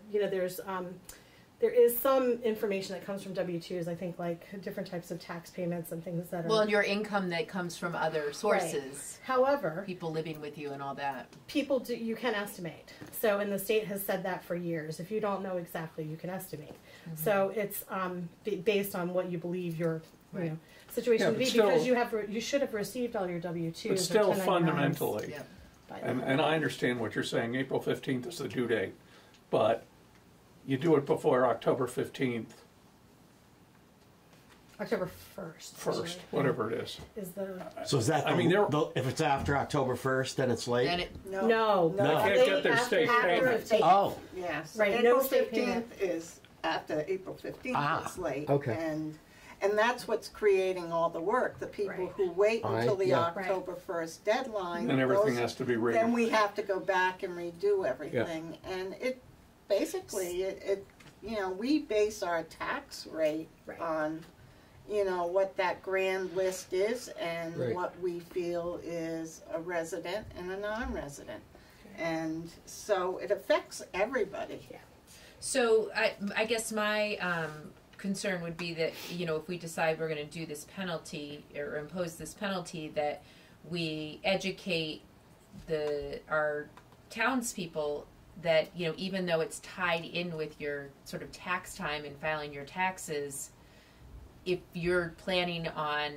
there is some information that comes from W-2s, I think, like different types of tax payments and things that are. Well, and your income that comes from other sources, However, people living with you and all that. people do, you can estimate. So, and the state has said that for years. If you don't know exactly, you can estimate. Mm-hmm. So it's based on what you believe your situation Yeah, to be, but still- because you should have received all your W-2s. But or still 1099s fundamentally, Yeah. by then. and I understand what you're saying, April 15th is the due date, but you do it before October 15th, October 1st. first, usually, whatever it is. is the So is that I mean, there- if it's after October 1st, then it's late? Then it, no, No. They can't get their after- state after payment. 15th. Oh, Yes. Right, no April state payment. 15th is after April 15th, Ah, it's late. okay. And that's what's creating all the work. The people Right. who wait All right, until the yeah. October 1st deadline. And everything those- has to be read. Then we have to go back and redo everything. And it, basically, we base our tax rate Right. on, what that grand list is and Right. what we feel is a resident and a non-resident. And so it affects everybody. so I guess my concern would be that, if we decide we're going to do this penalty or impose this penalty, that we educate our townspeople that, even though it's tied in with your sort of tax time and filing your taxes, if you're planning on,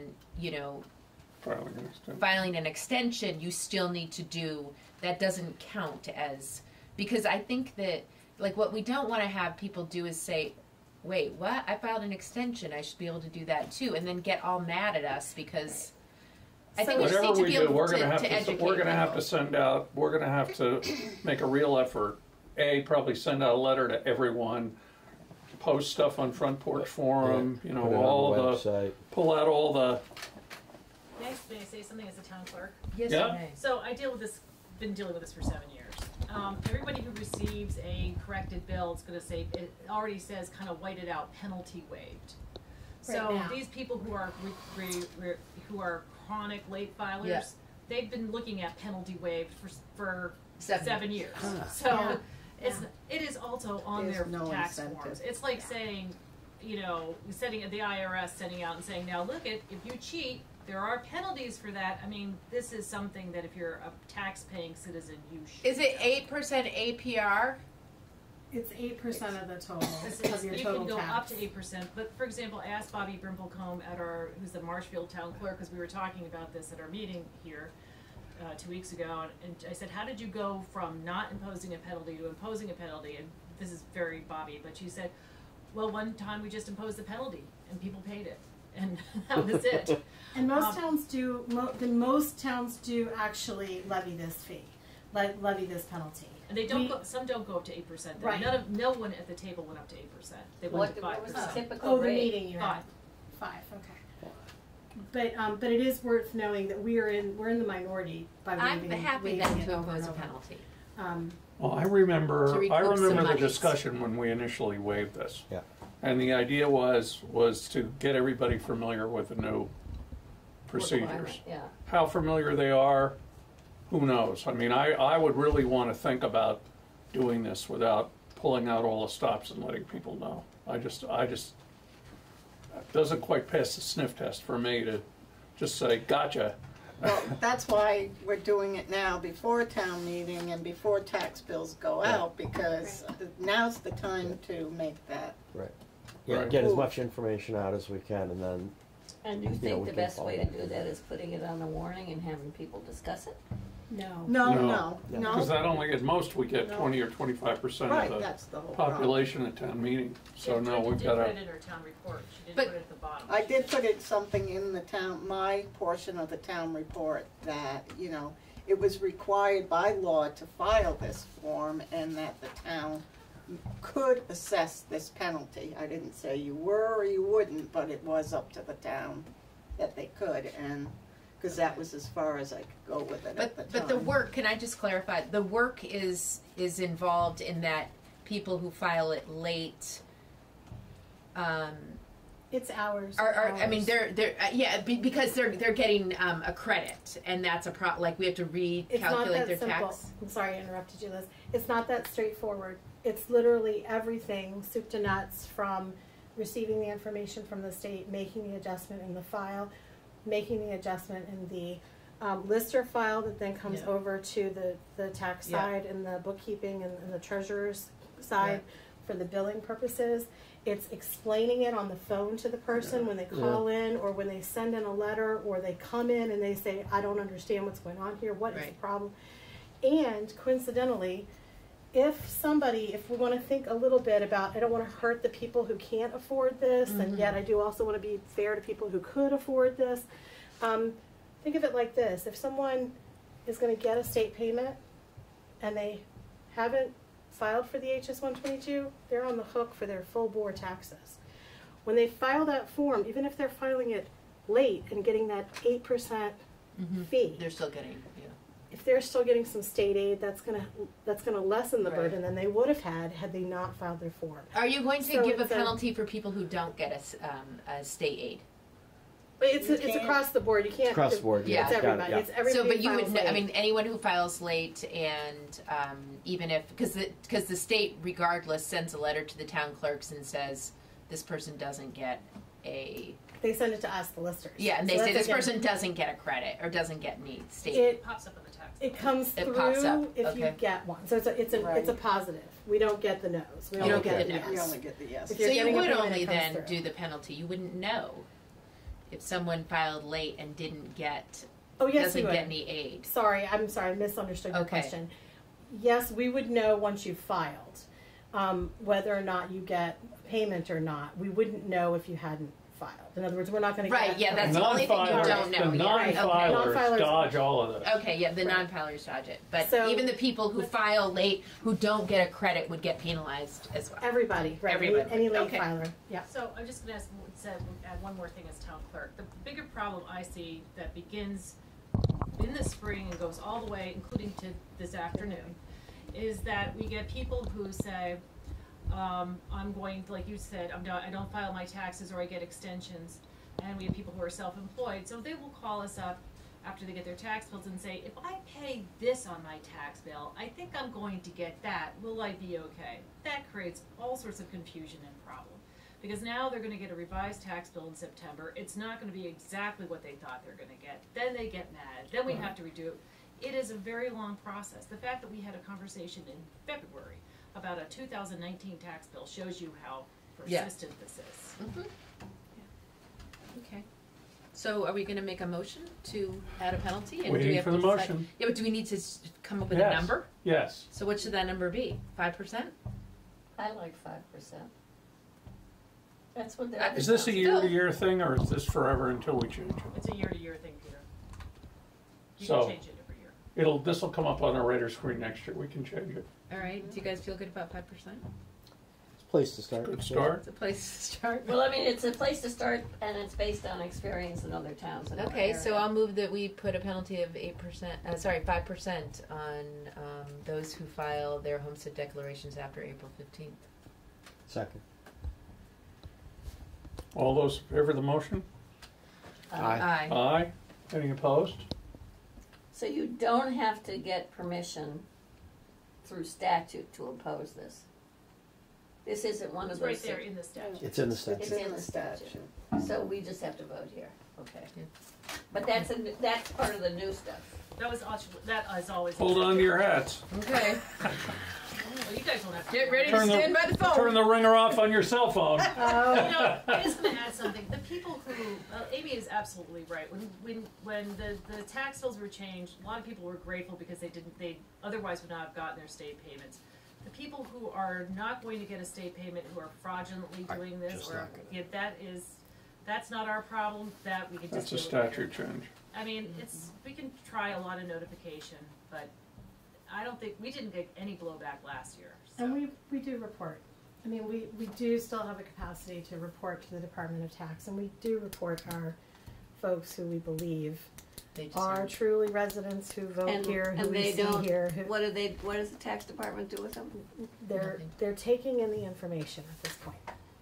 filing an extension, you still need to do, that doesn't count as, because I think that, like, what we don't want to have people do is say, wait, what? I filed an extension, I should be able to do that too, and then get all mad at us because I think we just Whatever need to we be do, able we're to gonna have educate to, we're gonna have to people. send out, we're gonna have to make a real effort. Probably send out a letter to everyone, post stuff on Front Porch Forum, Put it on all the the, website. pull out all the, May I say something as a town clerk? Yes, Yeah. you may. So I been dealing with this for 7 years. Everybody who receives a corrected bill, it's gonna say, it already says kind of whited out, penalty waived. So now. these people who are who are chronic late filers, Yeah. they've been looking at penalty waived for 7 7 years. So Yeah. it is also on There's their no tax incentive. forms. It's like saying, sending the IRS sending out and saying, now look if you cheat, there are penalties for that. I mean, this is something that if you're a tax-paying citizen, you should. Is it 8% APR? It's 8% of the total This of is, your you total can go tax. up to 8%, but for example, ask Bobby Brimplecombe who's the Marshfield town clerk, because we were talking about this at our meeting here 2 weeks ago, and I said, how did you go from not imposing a penalty to imposing a penalty? And this is very Bobby, but she said, well, one time we just imposed the penalty and people paid it, and that was it. And most towns do. Most towns do actually levy this fee. levy this penalty. And they don't go, some don't go up to 8%. Right. No one at the table went up to 8%. They went to 5%. What was the typical Oh, the rate? meeting you had. 5. 5, okay. But it is worth knowing that we're in the minority by I'm waiving happy waiving then it to over and impose a over. penalty. Well, I To remember recoup some the monies. discussion when we initially waived this. Yeah. And the idea was to get everybody familiar with the new procedures. Requirement, yeah. How familiar they are, who knows? I mean, I would really want to think about doing this without pulling out all the stops and letting people know. I just, it doesn't quite pass the sniff test for me to just say, gotcha. Well, that's why we're doing it now before town meeting and before tax bills go out, because now's the time to make that. Right. Yeah, Right. get as much information out as we can, and then And you know, think we the can best way to follow do that is putting it on the warning and having people discuss it? No. No. Because that only, at most, we get 20 or 25% Right, of the that's the whole problem. population at town meeting. So Yeah, no, Brenda we've did got put to, it in her town report. She did But- put it at the bottom. I did put it something in the town, my portion of the town report, that, you know, it was required by law to file this form and that the town could assess this penalty. I didn't say you were or you wouldn't, but it was up to the town that they could, and, because that was as far as I could go with it at the time. But the work, can I just clarify? The work is involved in that people who file it late, It's hours. are I mean hours. because they're getting a credit, and that's like we have to It's not recalculate that their simple. tax. I'm sorry I interrupted you, Liz. It's not that straightforward. It's literally everything, soup to nuts, from receiving the information from the state, making the adjustment in the file, making the adjustment in the lister file that then comes Yeah. over to the tax Yeah. side and the bookkeeping and the treasurer's side for the billing purposes. It's explaining it on the phone to the person when they call in, or when they send in a letter, or they come in and they say, I don't understand what's going on here, what is the Right. problem? And coincidentally, if we want to think a little bit about, I don't want to hurt the people who can't afford this, and yet I do also want to be fair to people who could afford this. Think of it like this: if someone is going to get a state payment and they haven't filed for the HS 122, they're on the hook for their full bore taxes. When they file that form, even if they're filing it late and getting that 8% fee, They're still getting, if they're still getting some state aid, that's gonna lessen the Right. burden than they would have had they not filed their form. Are you going to So give a it's a- penalty for people who don't get a state aid? But it's You can't- across the board. You can't. across the board. Yeah. It's got it, everybody. yeah. It's everybody. So, but you would, files I late. mean, anyone who files late, and even if, because the state regardless sends a letter to the town clerks and says this person doesn't get a, they send it to us, the listers. yeah, and they So say that's this again- person doesn't get a credit or doesn't get any state. It Pops up on the tax. it comes It through pops up, if you okay. get one. So it's a Right. positive. We don't get the no's. We You only don't get get the the no's. You yes. only get the yes. If So you're you getting a would payment, only it comes then through. do the penalty. You wouldn't know if someone filed late and didn't get, Oh yes, doesn't we would. get any aid. I'm sorry, I misunderstood your Okay. question. Yes, we would know once you filed whether or not you get payment or not. We wouldn't know if you hadn't filed. In other words, we're not going to Right, get yeah, that's the only thing you don't know. The Yeah, right, okay. non-filers Non-filers- dodge all of this. Okay, yeah, the Right. non-filers dodge it, but So- even the people who file late, who don't get a credit, would get penalized as well. everybody, right? Everybody. Any late Okay. filer. Yeah. So I'm just gonna add one more thing as town clerk. The bigger problem I see that begins in the spring and goes all the way, including to this afternoon, is that we get people who say, I'm going, like you said, I don't file my taxes or I get extensions. And we have people who are self-employed, so they will call us up after they get their tax bills and say, if I pay this on my tax bill, I think I'm going to get that. Will I be okay? That creates all sorts of confusion and problem. Because now they're going to get a revised tax bill in September. It's not going to be exactly what they thought they're going to get. Then they get mad. Then we have to redo it. It is a very long process. The fact that we had a conversation in February about a 2019 tax bill shows you how Yeah. persistent this is. Okay. So are we gonna make a motion to add a penalty? And do we Waiting have for to the decide- motion. Yeah, but do we need to come up with a Yes. number? Yes. So what should that number be? 5%? I like 5%. That's what Is that. Is this a Still- year-to-year thing, or is this forever until we change it? It's a year-to-year thing, Peter. You So- can change it every year. this'll come up on our radar screen next year, we can change it. All right, do you guys feel good about 5%? It's a place to start. Good start. It's a place to start. Well, I mean, it's a place to start, and it's based on experience in other towns in our Okay, so area. I'll move that we put a penalty of 5% on those who file their homestead declarations after April 15th. Second. All those in favor of the motion? Aye. Aye. Any opposed? So you don't have to get permission through statute to oppose this. This isn't one of It's those. right there in the statute. It's in the It's statute. in the statute. So we just have to vote here, okay. Yeah. But that's part of the new stuff. That is always. Hold on to your hats. Okay. Well, you guys don't have to. Get ready to Turn the- stand by the phone. Turn the ringer off on your cell phone. You know, I just want to add something. The people who, Amy is absolutely right. When the tax bills were changed, a lot of people were grateful because they otherwise would not have gotten their state payments. The people who are not going to get a state payment, who are fraudulently doing this, just or not gonna. that's not our problem. That we can just. That's a deal with statute later. change. I mean, we can try a lot of notification, but I don't think we didn't get any blowback last year. So. And we do report. I mean, we do still have a capacity to report to the Department of Tax, and we do report our folks who we believe They just are aren't. truly residents who vote And- here, who and we they see don't- here. What does the tax department do with them? They're taking in the information at this point.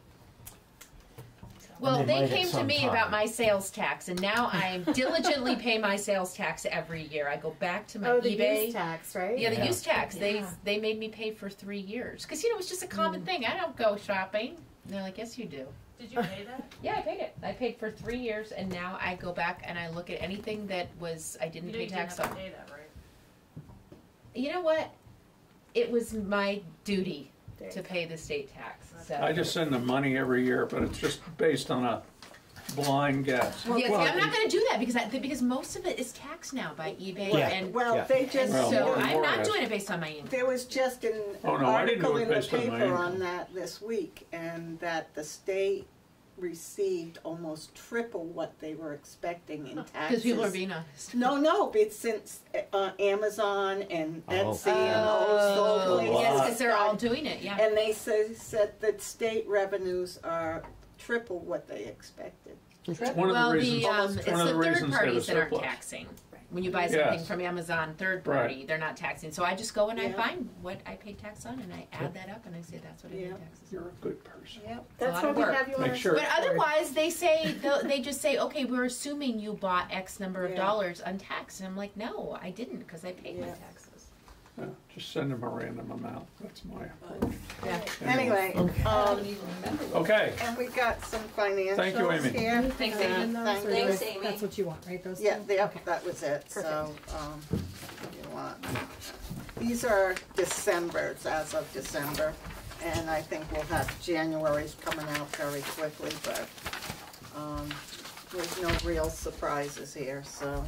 Well, And they might at came to some me time. about my sales tax, and now I diligently pay my sales tax every year. I go back to my Oh, the eBay. use tax, right? Yeah, the Yeah. use tax. Yeah. They made me pay for 3 years because you know it's just a common thing. I don't go shopping. And they're like, yes, you do. Did you pay that? Yeah, I paid it. I paid for 3 years, and now I go back and I look at anything that was I didn't You know pay you didn't tax have on. to pay that, right? You know what? It was my duty There to you go. pay the state tax. So. I just send them money every year, but it's just based on a blind guess. Well, Yeah, see, well, I'm not going to do that because most of it is taxed now by eBay Yeah. and Well, Yeah. they just, Well, so more and I'm more not is. doing it based on my income. there was just an Oh, no, I didn't do article it in the based on my paper income. on that this week, and that the state received almost triple what they were expecting in taxes. Because people are being honest. No, it's since Amazon and Oh. Etsy and all those Oh, places. wow. Yes, because they're all doing it. Yeah. And they said that state revenues are triple what they expected. It's one of the Well, reasons. it's It's one of the the third reasons they have a parties that aren't surplus. taxing. When you buy something Yes. from Amazon, third Right. party, they're not taxing. So I just go and I Yeah. find what I paid tax on, and I add that up, and I say that's what I Yeah. paid taxes. You're a good person. Yep. That's lot what of we work. have you on Make our sure- But report. otherwise, they just say, okay, we're assuming you bought X number of Yeah. dollars untaxed, and I'm like, no, I didn't, because I paid my Yeah. taxes. Yeah, just send them a random amount. That's my approach. Yeah. Anyway, Okay. and we got some financials Thank you, Amy. here. Thanks, Uh, Amy. thank you. Thanks, Amy. That's what you want, right? Those Yeah, two? yep, that was it, so, you want, these are December's, as of December, and I think we'll have January's coming out very quickly, but, there's no real surprises here, so.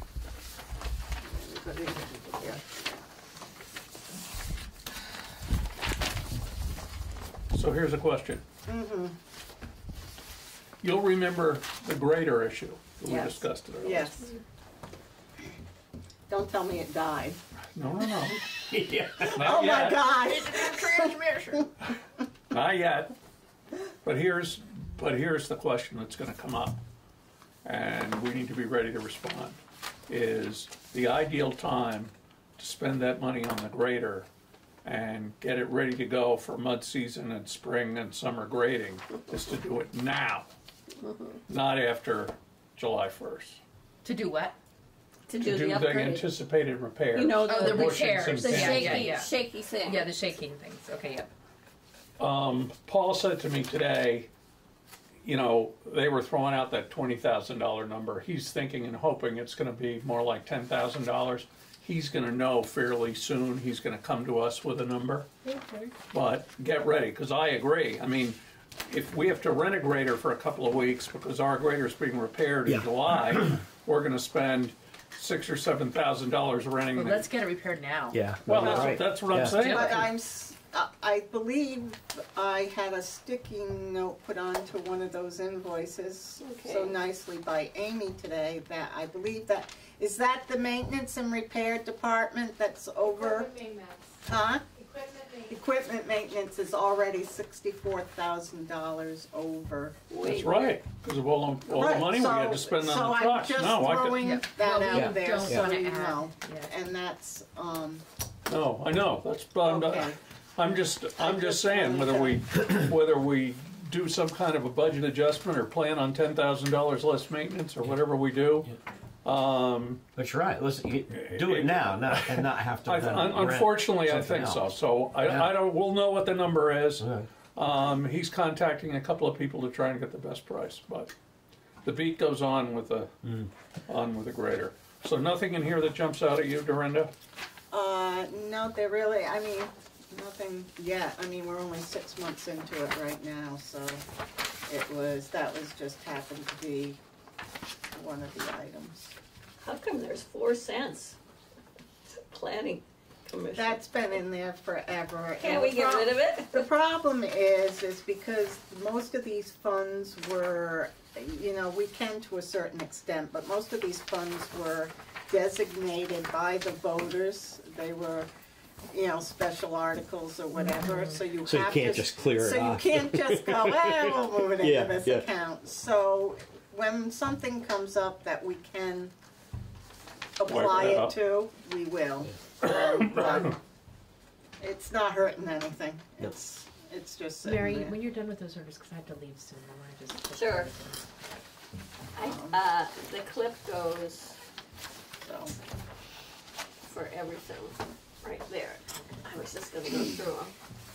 Yeah. So here's a question. Mm-hmm, You'll remember the grader issue that we Yes. discussed earlier. yes. Don't tell me it died. No, no, no. Oh Not my yet. God! Not yet. But here's the question that's gonna come up, and we need to be ready to respond. Is the ideal time to spend that money on the grader and get it ready to go for mud season and spring and summer grading is to do it now, not after July 1st. To do what? To To do the the upgrade. anticipated repairs. You know, Oh, the the bushes repairs. and the things. Yeah, shaky, yeah. shaky thing. Yeah, the shaking things. Okay, yep. Paul said to me today, you know, they were throwing out that $20,000 number. He's thinking and hoping it's gonna be more like $10,000. He's gonna know fairly soon. He's gonna come to us with a number. Okay. But get ready, because I agree. I mean, if we have to rent a grader for a couple of weeks because our grader's being repaired in Yeah. July, we're gonna spend $6,000 or $7,000 renting Well, it. let's get it repaired now. Yeah. Well, no, you're that's, right. that's what I'm Yeah. saying. But I believe I had a sticky note put onto one of those invoices so Okay. nicely by Amy today that I believe that, is that the maintenance and repair department that's over? Huh? Equipment maintenance is already $64,000 over. That's right, because of all the money we had to spend on the trucks. No, So I I'm just could, throwing Yeah. that Well, we out there don't so wanna you add- know. yeah. And that's, no, I know, that's, but okay. I'm just saying, whether we do some kind of a budget adjustment or plan on $10,000 less maintenance or whatever we do. But you're right. Listen, you do it now, and not have to. then rent Unfortunately, I something think so. else. So I don't. We'll know what the number is. Okay. He's contacting a couple of people to try and get the best price, but the beat goes on with the grader. So nothing in here that jumps out at you, Dorinda? No, they're really, I mean, nothing yet. I mean, we're only 6 months into it right now, so that was just happened to be one of the items. How come there's 4 cents? Planning commission. That's been in there forever. Can't we get rid of it? The problem is because most of these funds were, you know, we can to a certain extent, but most of these funds were designated by the voters. They were, you know, special articles or whatever, so you So you have can't to, just clear it so off. you can't just go, we'll move it into Yeah, this yeah. account. So when something comes up that we can apply that it up. to, we will. But it's not hurting anything. It's just sitting Mary, there. when you're done with those orders, because I have to leave soon, I want to just. Sure. The clip goes So, for everything, right there. I was just gonna go through them.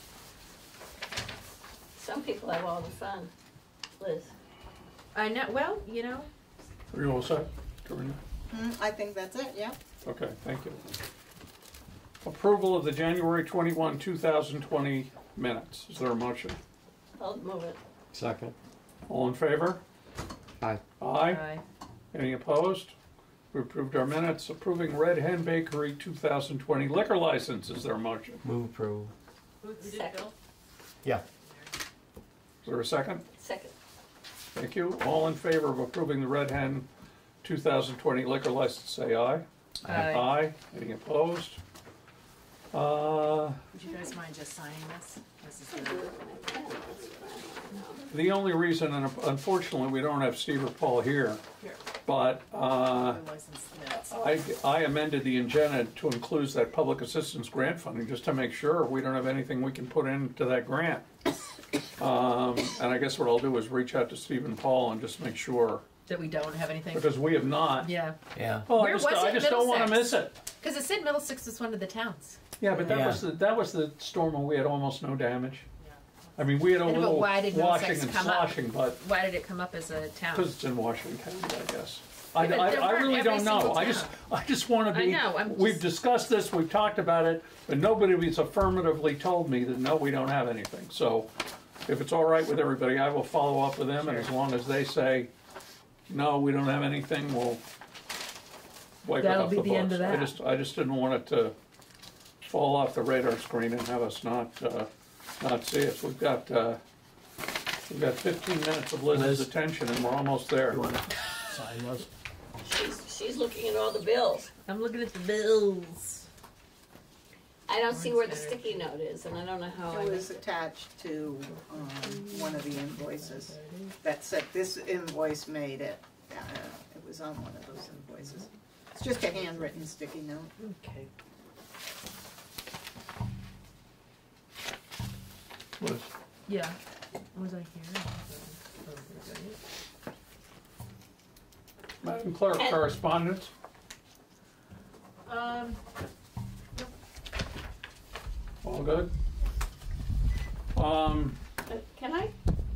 Some people have all the fun. Liz? I know, well, you know, Are you all set, Dorinda? I think that's it, yeah. Okay, thank you. Approval of the January 21, 2020 minutes. Is there a motion? I'll move it. Second. All in favor? Aye. Aye. Any opposed? We approved our minutes. Approving Red Hen Bakery 2020 liquor license. Is there a motion? Move approval. Second. Yeah. Is there a second? Second. Thank you. All in favor of approving the Red Hen 2020 liquor license, say aye. Aye. Aye. Any opposed? Would you guys mind just signing this? This is I the, do it when I can, that's fine. The only reason, and unfortunately, we don't have Steve or Paul here, here, but the license minutes. I amended the agenda to include that public assistance grant funding, just to make sure we don't have anything we can put into that grant. And I guess what I'll do is reach out to Steve and Paul and just make sure, that we don't have anything. because we have not. Yeah, Yeah. Well, Where was it? I just don't want to miss Middlesex? it. because it said Middlesex was one of the towns. Yeah, but that Yeah. was the storm when we had almost no damage. I mean, we had a I know, but little why did washing Middlesex and come up? sloshing, but Why did it come up as a town? because it's in Washington County, I guess. Yeah, but there I weren't really every don't know. single I just want to I be. know, I'm We've just- discussed this. We've talked about it, but nobody has affirmatively told me that no, we don't have anything. So, if it's all right with everybody, I will follow up with them, and as long as they say no, we don't have anything, we'll wipe That'll it off be the the end books. of that. I just didn't want it to fall off the radar screen and have us not see us. We've got 15 minutes of Liz's Liz? attention, and we're almost there. You want to sign those? She's looking at all the bills. I'm looking at the bills. I don't see where the sticky note is, and I don't know how I It was missed it. attached to one of the invoices that said this invoice made it. It was on one of those invoices. It's just a handwritten sticky note. Okay. Liz? Yeah. Was I here? Oh, there we go. Madam Clerk, correspondence? All good? Can I?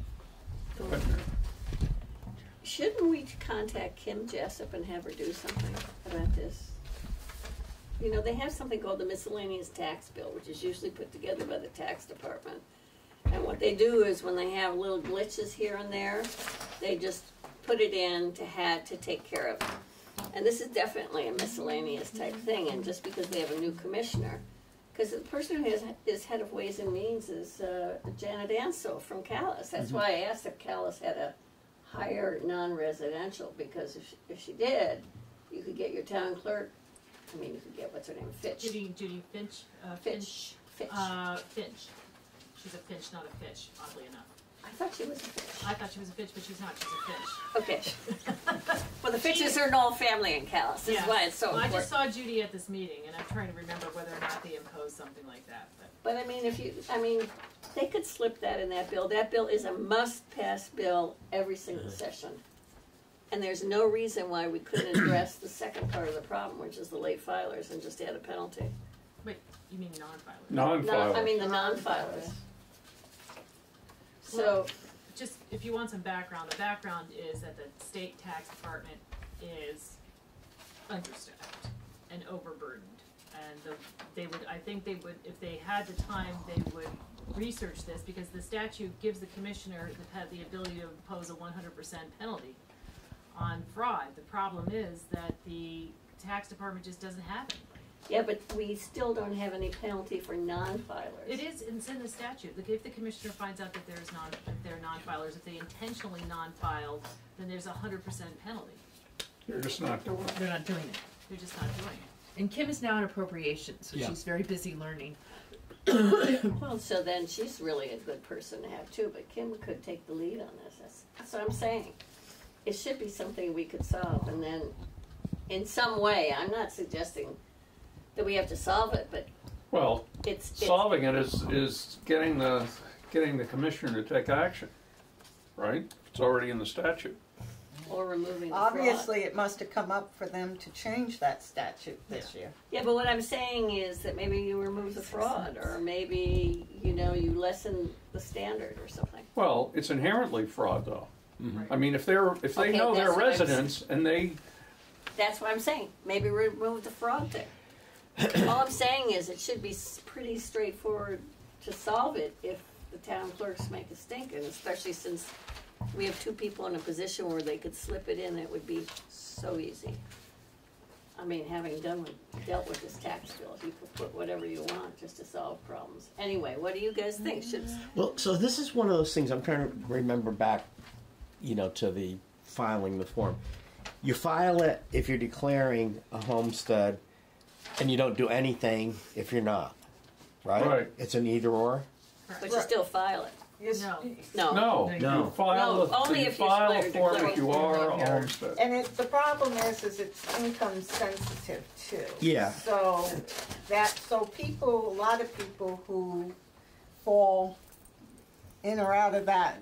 Shouldn't we contact Kim Jessup and have her do something about this? You know, they have something called the miscellaneous tax bill, which is usually put together by the tax department. And what they do is when they have little glitches here and there, they just put it in to take care of it. And this is definitely a miscellaneous type thing, and just because we have a new commissioner, Because the person who is head of Ways and Means is Janet Ansel from Callis. That's why I asked if Callis had a higher non-residential, because if she did, you could get your town clerk, I mean, you could get, what's her name, Fitch. Judy Finch, Fitch. Finch. She's a Finch, not a fish, oddly enough. I thought she was a Fitch. I thought she was a Finch, but she's not, she's a Finch. Okay. Well, the Fitches are an old family in Callis. This is why it's so Well, I important. just saw Judy at this meeting, and I'm trying to remember whether or not they imposed something like that, but. But I mean, they could slip that in that bill. That bill is a must-pass bill every single session. And there's no reason why we couldn't address the second part of the problem, which is the late filers, and just add a penalty. Wait, you mean non-filers? Non-filers. I mean the non-filers. So, Just, if you want some background, the background is that the state tax department is understaffed and overburdened. And I think they would, if they had the time, they would research this, because the statute gives the commissioner the ability to impose a 100% penalty on fraud. The problem is that the tax department just doesn't have it. yeah, but we still don't have any penalty for non-filers. It is, it's in the statute. Like, if the commissioner finds out that they're non-filers, if they intentionally non-filed, then there's a 100% penalty. You're just not doing it. They're not doing it. They're just not doing it. And Kim is now in appropriations, so Yeah. she's very busy learning. Well, so then she's really a good person to have too, but Kim could take the lead on this. That's what I'm saying. It should be something we could solve, and then in some way, I'm not suggesting that we have to solve it, but Well, it's solving it is getting the commissioner to take action, right? It's already in the statute. or removing the fraud. Obviously, it must have come up for them to change that statute this year. Yeah, but what I'm saying is that maybe you remove the fraud, or maybe, you lessen the standard or something. Well, it's inherently fraud, though. I mean, if they Okay, know they're that's what I'm residents and they, That's what I'm saying. Maybe remove the fraud thing. All I'm saying is it should be pretty straightforward to solve it if the town clerks make a stink, and especially since we have two people in a position where they could slip it in, it would be so easy. I mean, having dealt with this tax bill, you could put whatever you want just to solve problems. Anyway, what do you guys think? Well, so this is one of those things I'm trying to remember back, to the filing the form. You file it if you're declaring a homestead, and you don't do anything if you're not, right? Right. It's an either or. But you still file it. No. No. no, you file No, only you if you're file a declared form if you are a Yeah. homestead. And the problem is it's income sensitive too. Yeah. So a lot of people who fall in or out of that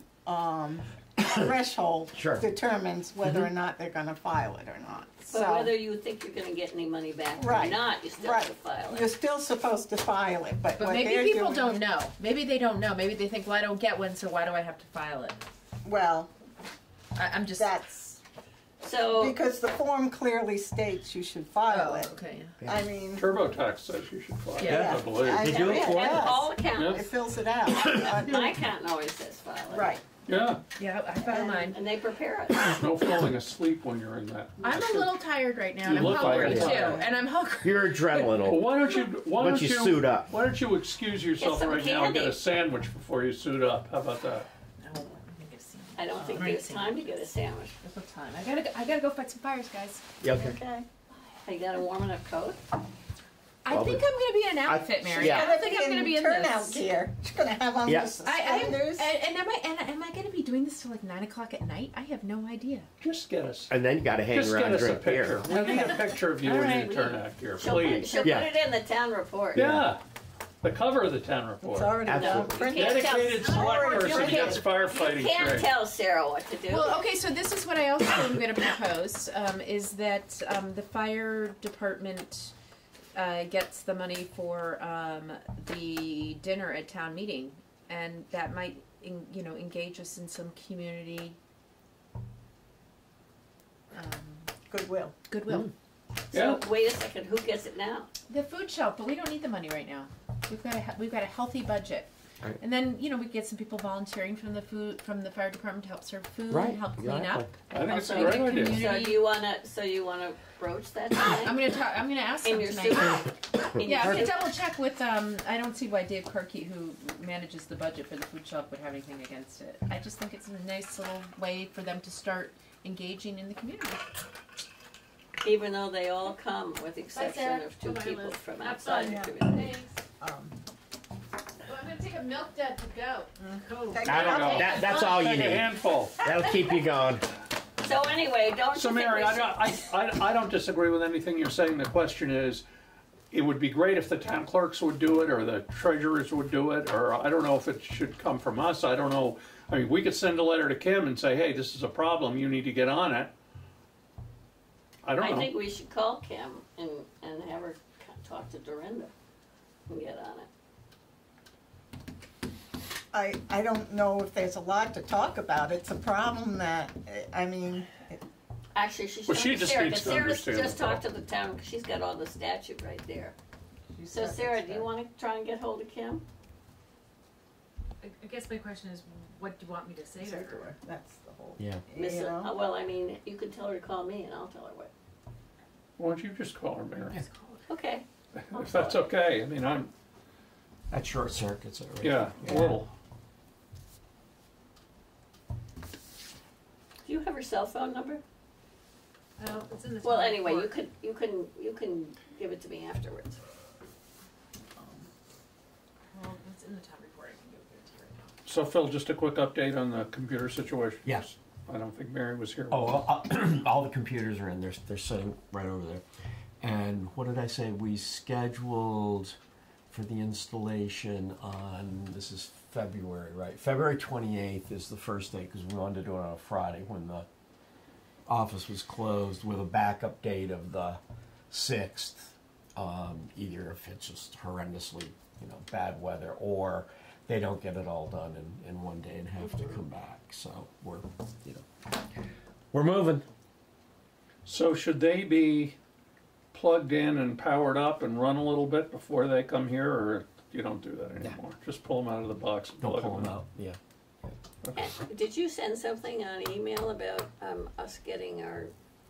threshold Sure. determines whether or not they're gonna file it or not. But whether you think you're gonna get any money back or Right, not, you still have to file You're it. still supposed to file it, but But what maybe they're people doing- don't know. Maybe they don't know. Maybe they think, well, I don't get one, so why do I have to file it? Well, I'm just. that's, So, because the form clearly states you should file Oh, it. okay. I mean, TurboTax says you should file it, Yeah. I believe. I Did you know it look for it? and does. all accountants, It fills it out. my accountant always says file it. Right. Yeah, Yeah, I filed mine. And they prepare it. there's no falling asleep when you're in that. I'm a little tired right now, and You I'm look hungry like too. it. And I'm hungry. Your adrenaline Well, will. why don't you Once you suit up. Why don't you excuse yourself some right now and get candy. a sandwich before you suit up? How about that? I don't think Right. there's time to get a sandwich. There's no time. I gotta go fight some fires, guys. Yeah, okay. Okay. You got a warm enough coat? I think I'm gonna be in an outfit, Mary. yeah. I don't think I'm gonna be in turnout this. gear. She's gonna have on Yeah. the suspenders. And am I gonna be doing this till like 9 o'clock at night? I have no idea. Just get us. And then you got to hang Just around get and us a drink beer. picture. We need a picture of you All in right. your turnout gear, She'll please. put Yeah. it in the town report. Yeah, the cover of the town report. It's already Absolutely. printed. You can't tell- Dedicated select person you gets firefighting You can't training. tell Sarah what to do. Well, okay, so this is what I also am going to propose, is that the fire department gets the money for the dinner at town meeting, and that might, engage us in some community Goodwill. goodwill. Yeah. So, wait a second, who gets it now? The food shelf, but we don't need the money right now. We've got a healthy budget. Right. And then, you know, we get some people volunteering from the fire department to help serve food, Right, help clean exactly. up. I think it's a Also, great idea. community- So you wanna broach that tonight? I'm gonna ask In them your tonight. super, in Yeah, I'm your gonna double check with, I don't see why Dave Kirky, who manages the budget for the food shop, would have anything against it. I just think it's a nice little way for them to start engaging in the community. even though they all come with the exception Sarah. of two Bye-bye, people Liz. from Have outside fun. the community. Well, I'm gonna take a milk dud to go. Cool. I don't know. That's all you Take a need. handful. That'll keep you going. So anyway, don't So you think Mary, we I don't disagree with anything you're saying. The question is, it would be great if the town clerks would do it, or the treasurers would do it, or I don't know if it should come from us. I don't know. I mean, we could send a letter to Kim and say, hey, this is a problem, you need to get on it. I don't know. I think we should call Kim and have her talk to Dorinda and get on it. I don't know if there's a lot to talk about. It's a problem that, I mean, Actually, she should Well, she talk to just Sarah, needs 'cause to Sarah understand just the talked to the town, because she's got all the statute right there. So Sarah, do you wanna try and get hold of Kim? I guess my question is, what do you want me to say to her? that's the whole, Yeah. you know? Well, I mean, you could tell her to call me and I'll tell her what. Why don't you just call her, Mary? Okay. If that's okay. I mean, I'm, That short circuits it, right? yeah, a little. Do you have her cell phone number? Oh, it's in the Well, town anyway, report. you can give it to me afterwards. Well, it's in the town report, I can give it to you right now. So Phil, just a quick update on the computer situation. Yes. I don't think Mary was here. Oh, all the computers are in. They're sitting right over there. And what did I say? We scheduled for the installation on, this is February, right? February 28th is the first day, because we wanted to do it on a Friday when the office was closed, with a backup date of the 6th. Either if it's just horrendously, bad weather, or they don't get it all done in one day and have to come back. So we're moving. So should they be plugged in and powered up and run a little bit before they come here, or you don't do that anymore? Just pull them out of the box and Don't plug pull them them in. out. Yeah. Okay. Did you send something on email about us getting our,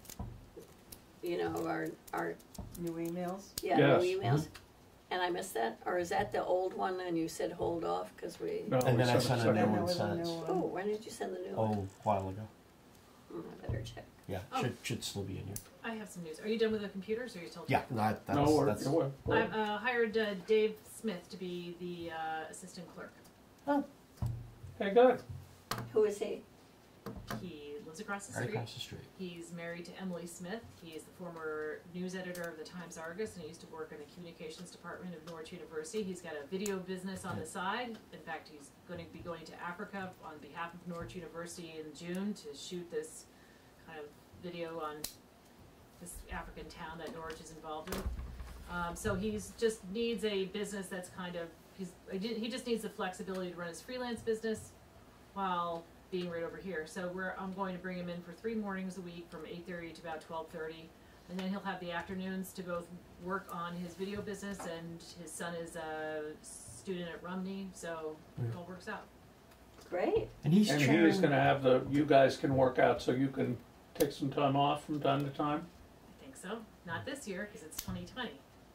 our New emails? new Yes. emails? And I missed that? Or is that the old one and you said hold off because we? No, And we then I sent sent a a second new There one was a new since. one. Oh, when did you send the new one? Oh, a while ago. I better check. Yeah, should still be in here. I have some news. Are you done with the computers, or are you still? Yeah, that's No, that's. I've hired Dave Smith to be the assistant clerk. Hey, good. Who is he? He lives across the Right street. across the street. He's married to Emily Smith. He is the former news editor of the Times Argus, and he used to work in the communications department of Norwich University. He's got a video business on the side. In fact, he's going to be going to Africa on behalf of Norwich University in June to shoot this kind of video on this African town that Norwich is involved with. So he's just needs a business that's kind of, he just needs the flexibility to run his freelance business while being right over here. So I'm going to bring him in for 3 mornings a week from 8:30 to about 12:30, and then he'll have the afternoons to both work on his video business, and his son is a student at Rumney, so it all works out. Great. And he's And chairing. he's gonna have you guys can work out so you can take some time off from time to time? I think so. Not this year, because it's 2020.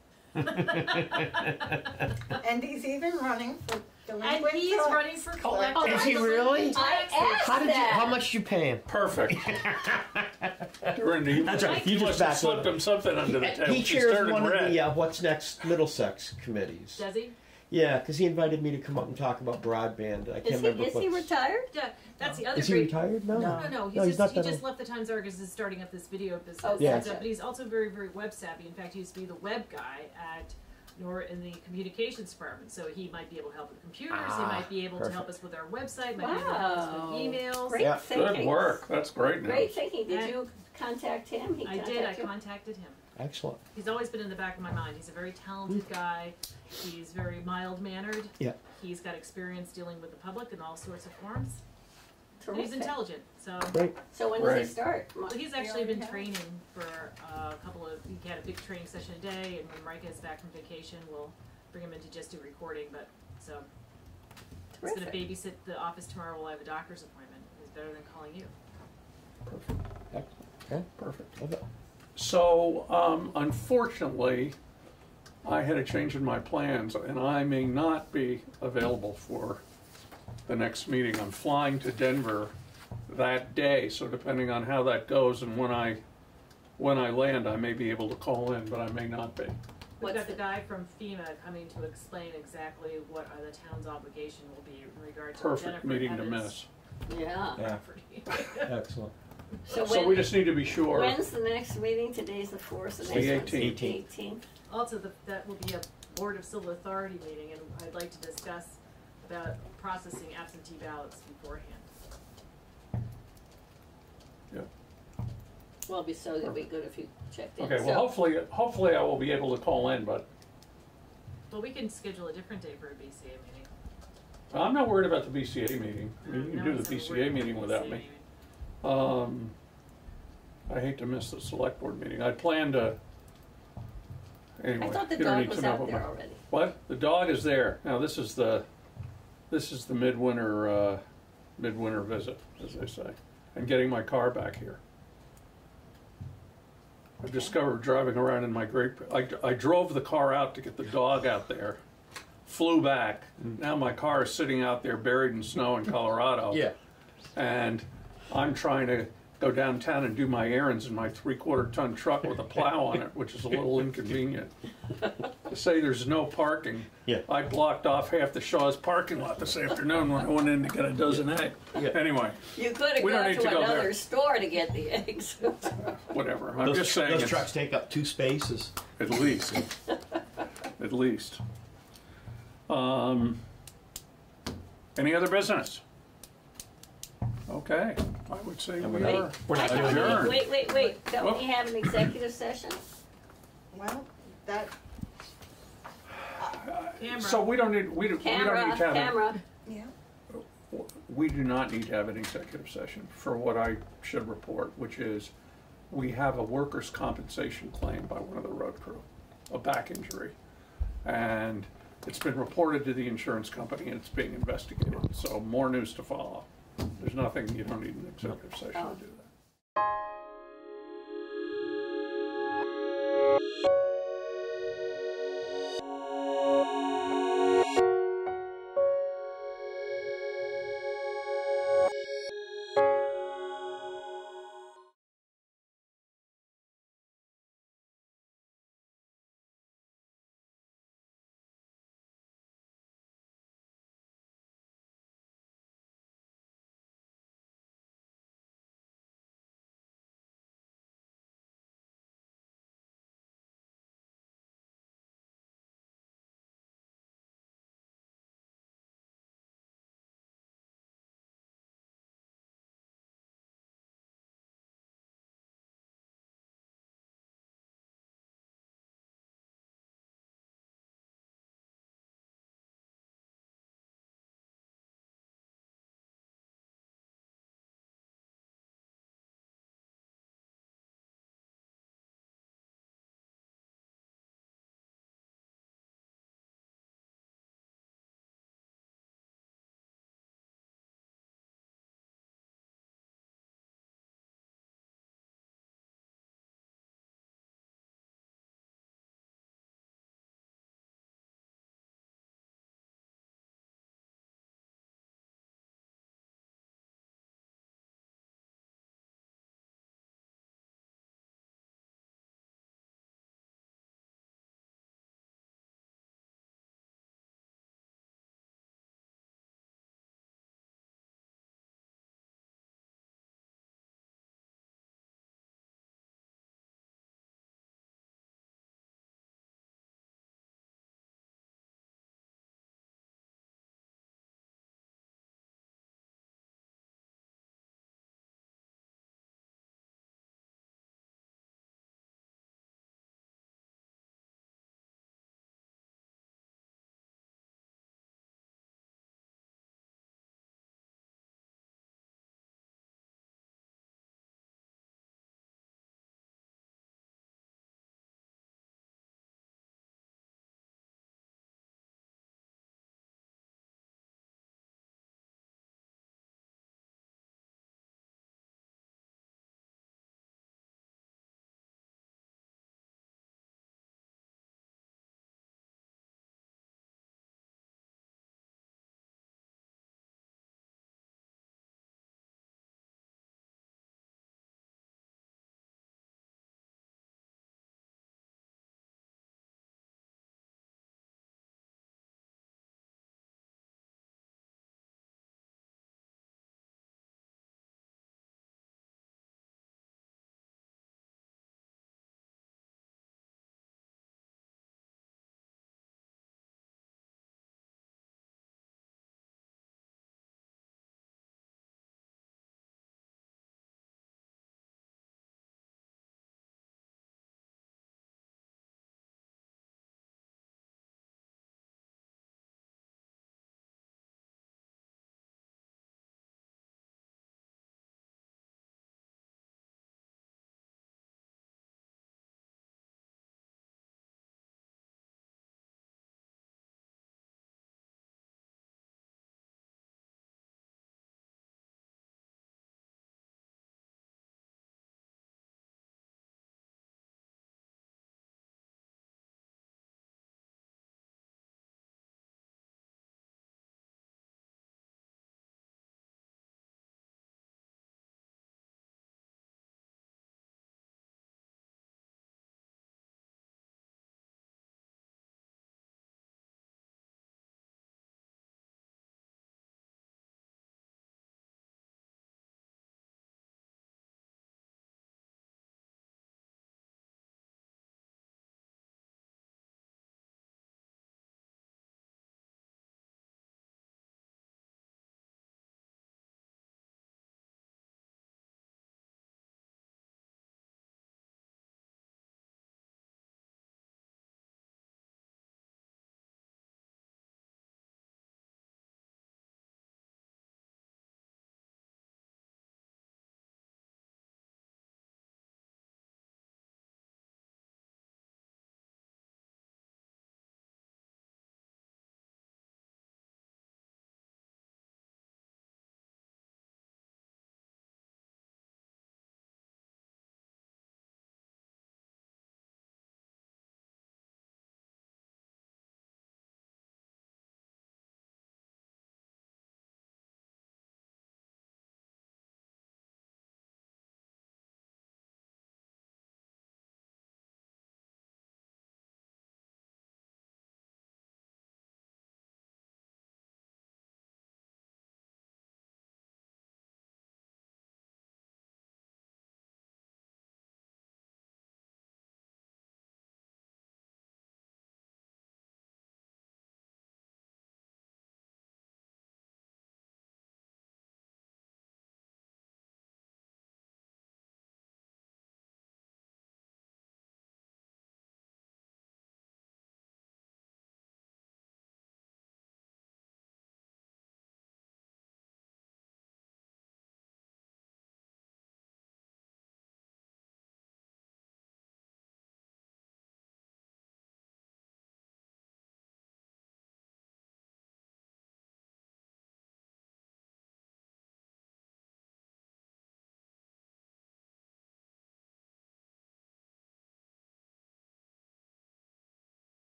And he's even running for And delinquent. he's running for collector. Is he really? I asked How much you pay him? Perfect. Dorinda, That's right. You You must just have back slipped him something under the table. He She's chairs turning one of red. the What's Next Middlesex committees. Does he? Yeah, because he invited me to come up and talk about broadband. I can't remember Is he what's- retired? Yeah, that's the other Is he great. retired? No. No, he's he's not he that just old. left the Times Argus and is starting up this video business. Oh, Yeah. gotcha. But he's also very, very web savvy. In fact, he used to be the web guy in the communications department. So he might be able to help with computers. He might be able to help us with our website. Might be able to help us Wow. with emails. Great Yeah. thinking. Good work. That's great news. Great thinking. Did And- you contact him? He I contacted you? contacted him. Excellent. He's always been in the back of my mind. He's a very talented guy. He's very mild-mannered. Yeah. He's got experience dealing with the public in all sorts of forms. And he's Terrific. intelligent. So Great. So when does he Great. start? well, he's actually been training for a couple of. He had a big training session a day, and when Mike is back from vacation, we'll bring him in to just do recording. But so He's gonna Terrific. babysit the office tomorrow while I have a doctor's appointment. It's better than calling you. Perfect. Excellent. Okay. Perfect. Love it. So, unfortunately, I had a change in my plans, and I may not be available for the next meeting. I'm flying to Denver that day, so depending on how that goes and when I land, I may be able to call in, but I may not be. We've What's got the the- guy from FEMA coming to explain exactly what the town's obligation will be in regard to Perfect Jennifer meeting to Evans' miss. Yeah. Yeah. property. Excellent. So So we just need to be sure. when's the next meeting? Today's the 4th, the It's next the one's the 18th. 18th. Also, that will be a Board of Civil Authority meeting, and I'd like to discuss about processing absentee ballots beforehand. Yeah. Well, it'd be good if you checked in. Okay, So- well, hopefully I will be able to call in, but But we can schedule a different day for a BCA meeting. I'm not worried about the BCA meeting. I mean, you can No do one the said we're BCA worried about meeting the without BCA me. meeting. I hate to miss the select board meeting. I plan to, anyway. I thought the you don't dog need was to know out what there my- already. What? The dog is there. Now, this is the midwinter visit, as they say, and getting my car back here. I discovered driving around in my I drove the car out to get the dog out there, flew back. Now my car is sitting out there buried in snow in Colorado. Yeah. And I'm trying to go downtown and do my errands in my 3/4-ton truck with a plow on it, which is a little inconvenient. To say there's no parking, Yeah. I blocked off half the Shaw's parking lot this afternoon when I went in to get a dozen eggs. Yeah. Anyway, You could have We don't gone need to to go another there. store to get the eggs. whatever. I'm Those, just saying those it's- trucks take up 2 spaces. At least. At least. Any other business? Okay, I would say we Wait. are We're not doing adjourned. Wait. Don't Whoop. we have an executive session? Well, that, Camera. So we don't need to have Camera. yeah. we do not need to have an executive session for what I should report, which is we have a workers' compensation claim by one of the road crew, a back injury. And it's been reported to the insurance company and it's being investigated. So more news to follow. There's nothing, you don't need an executive session to do that.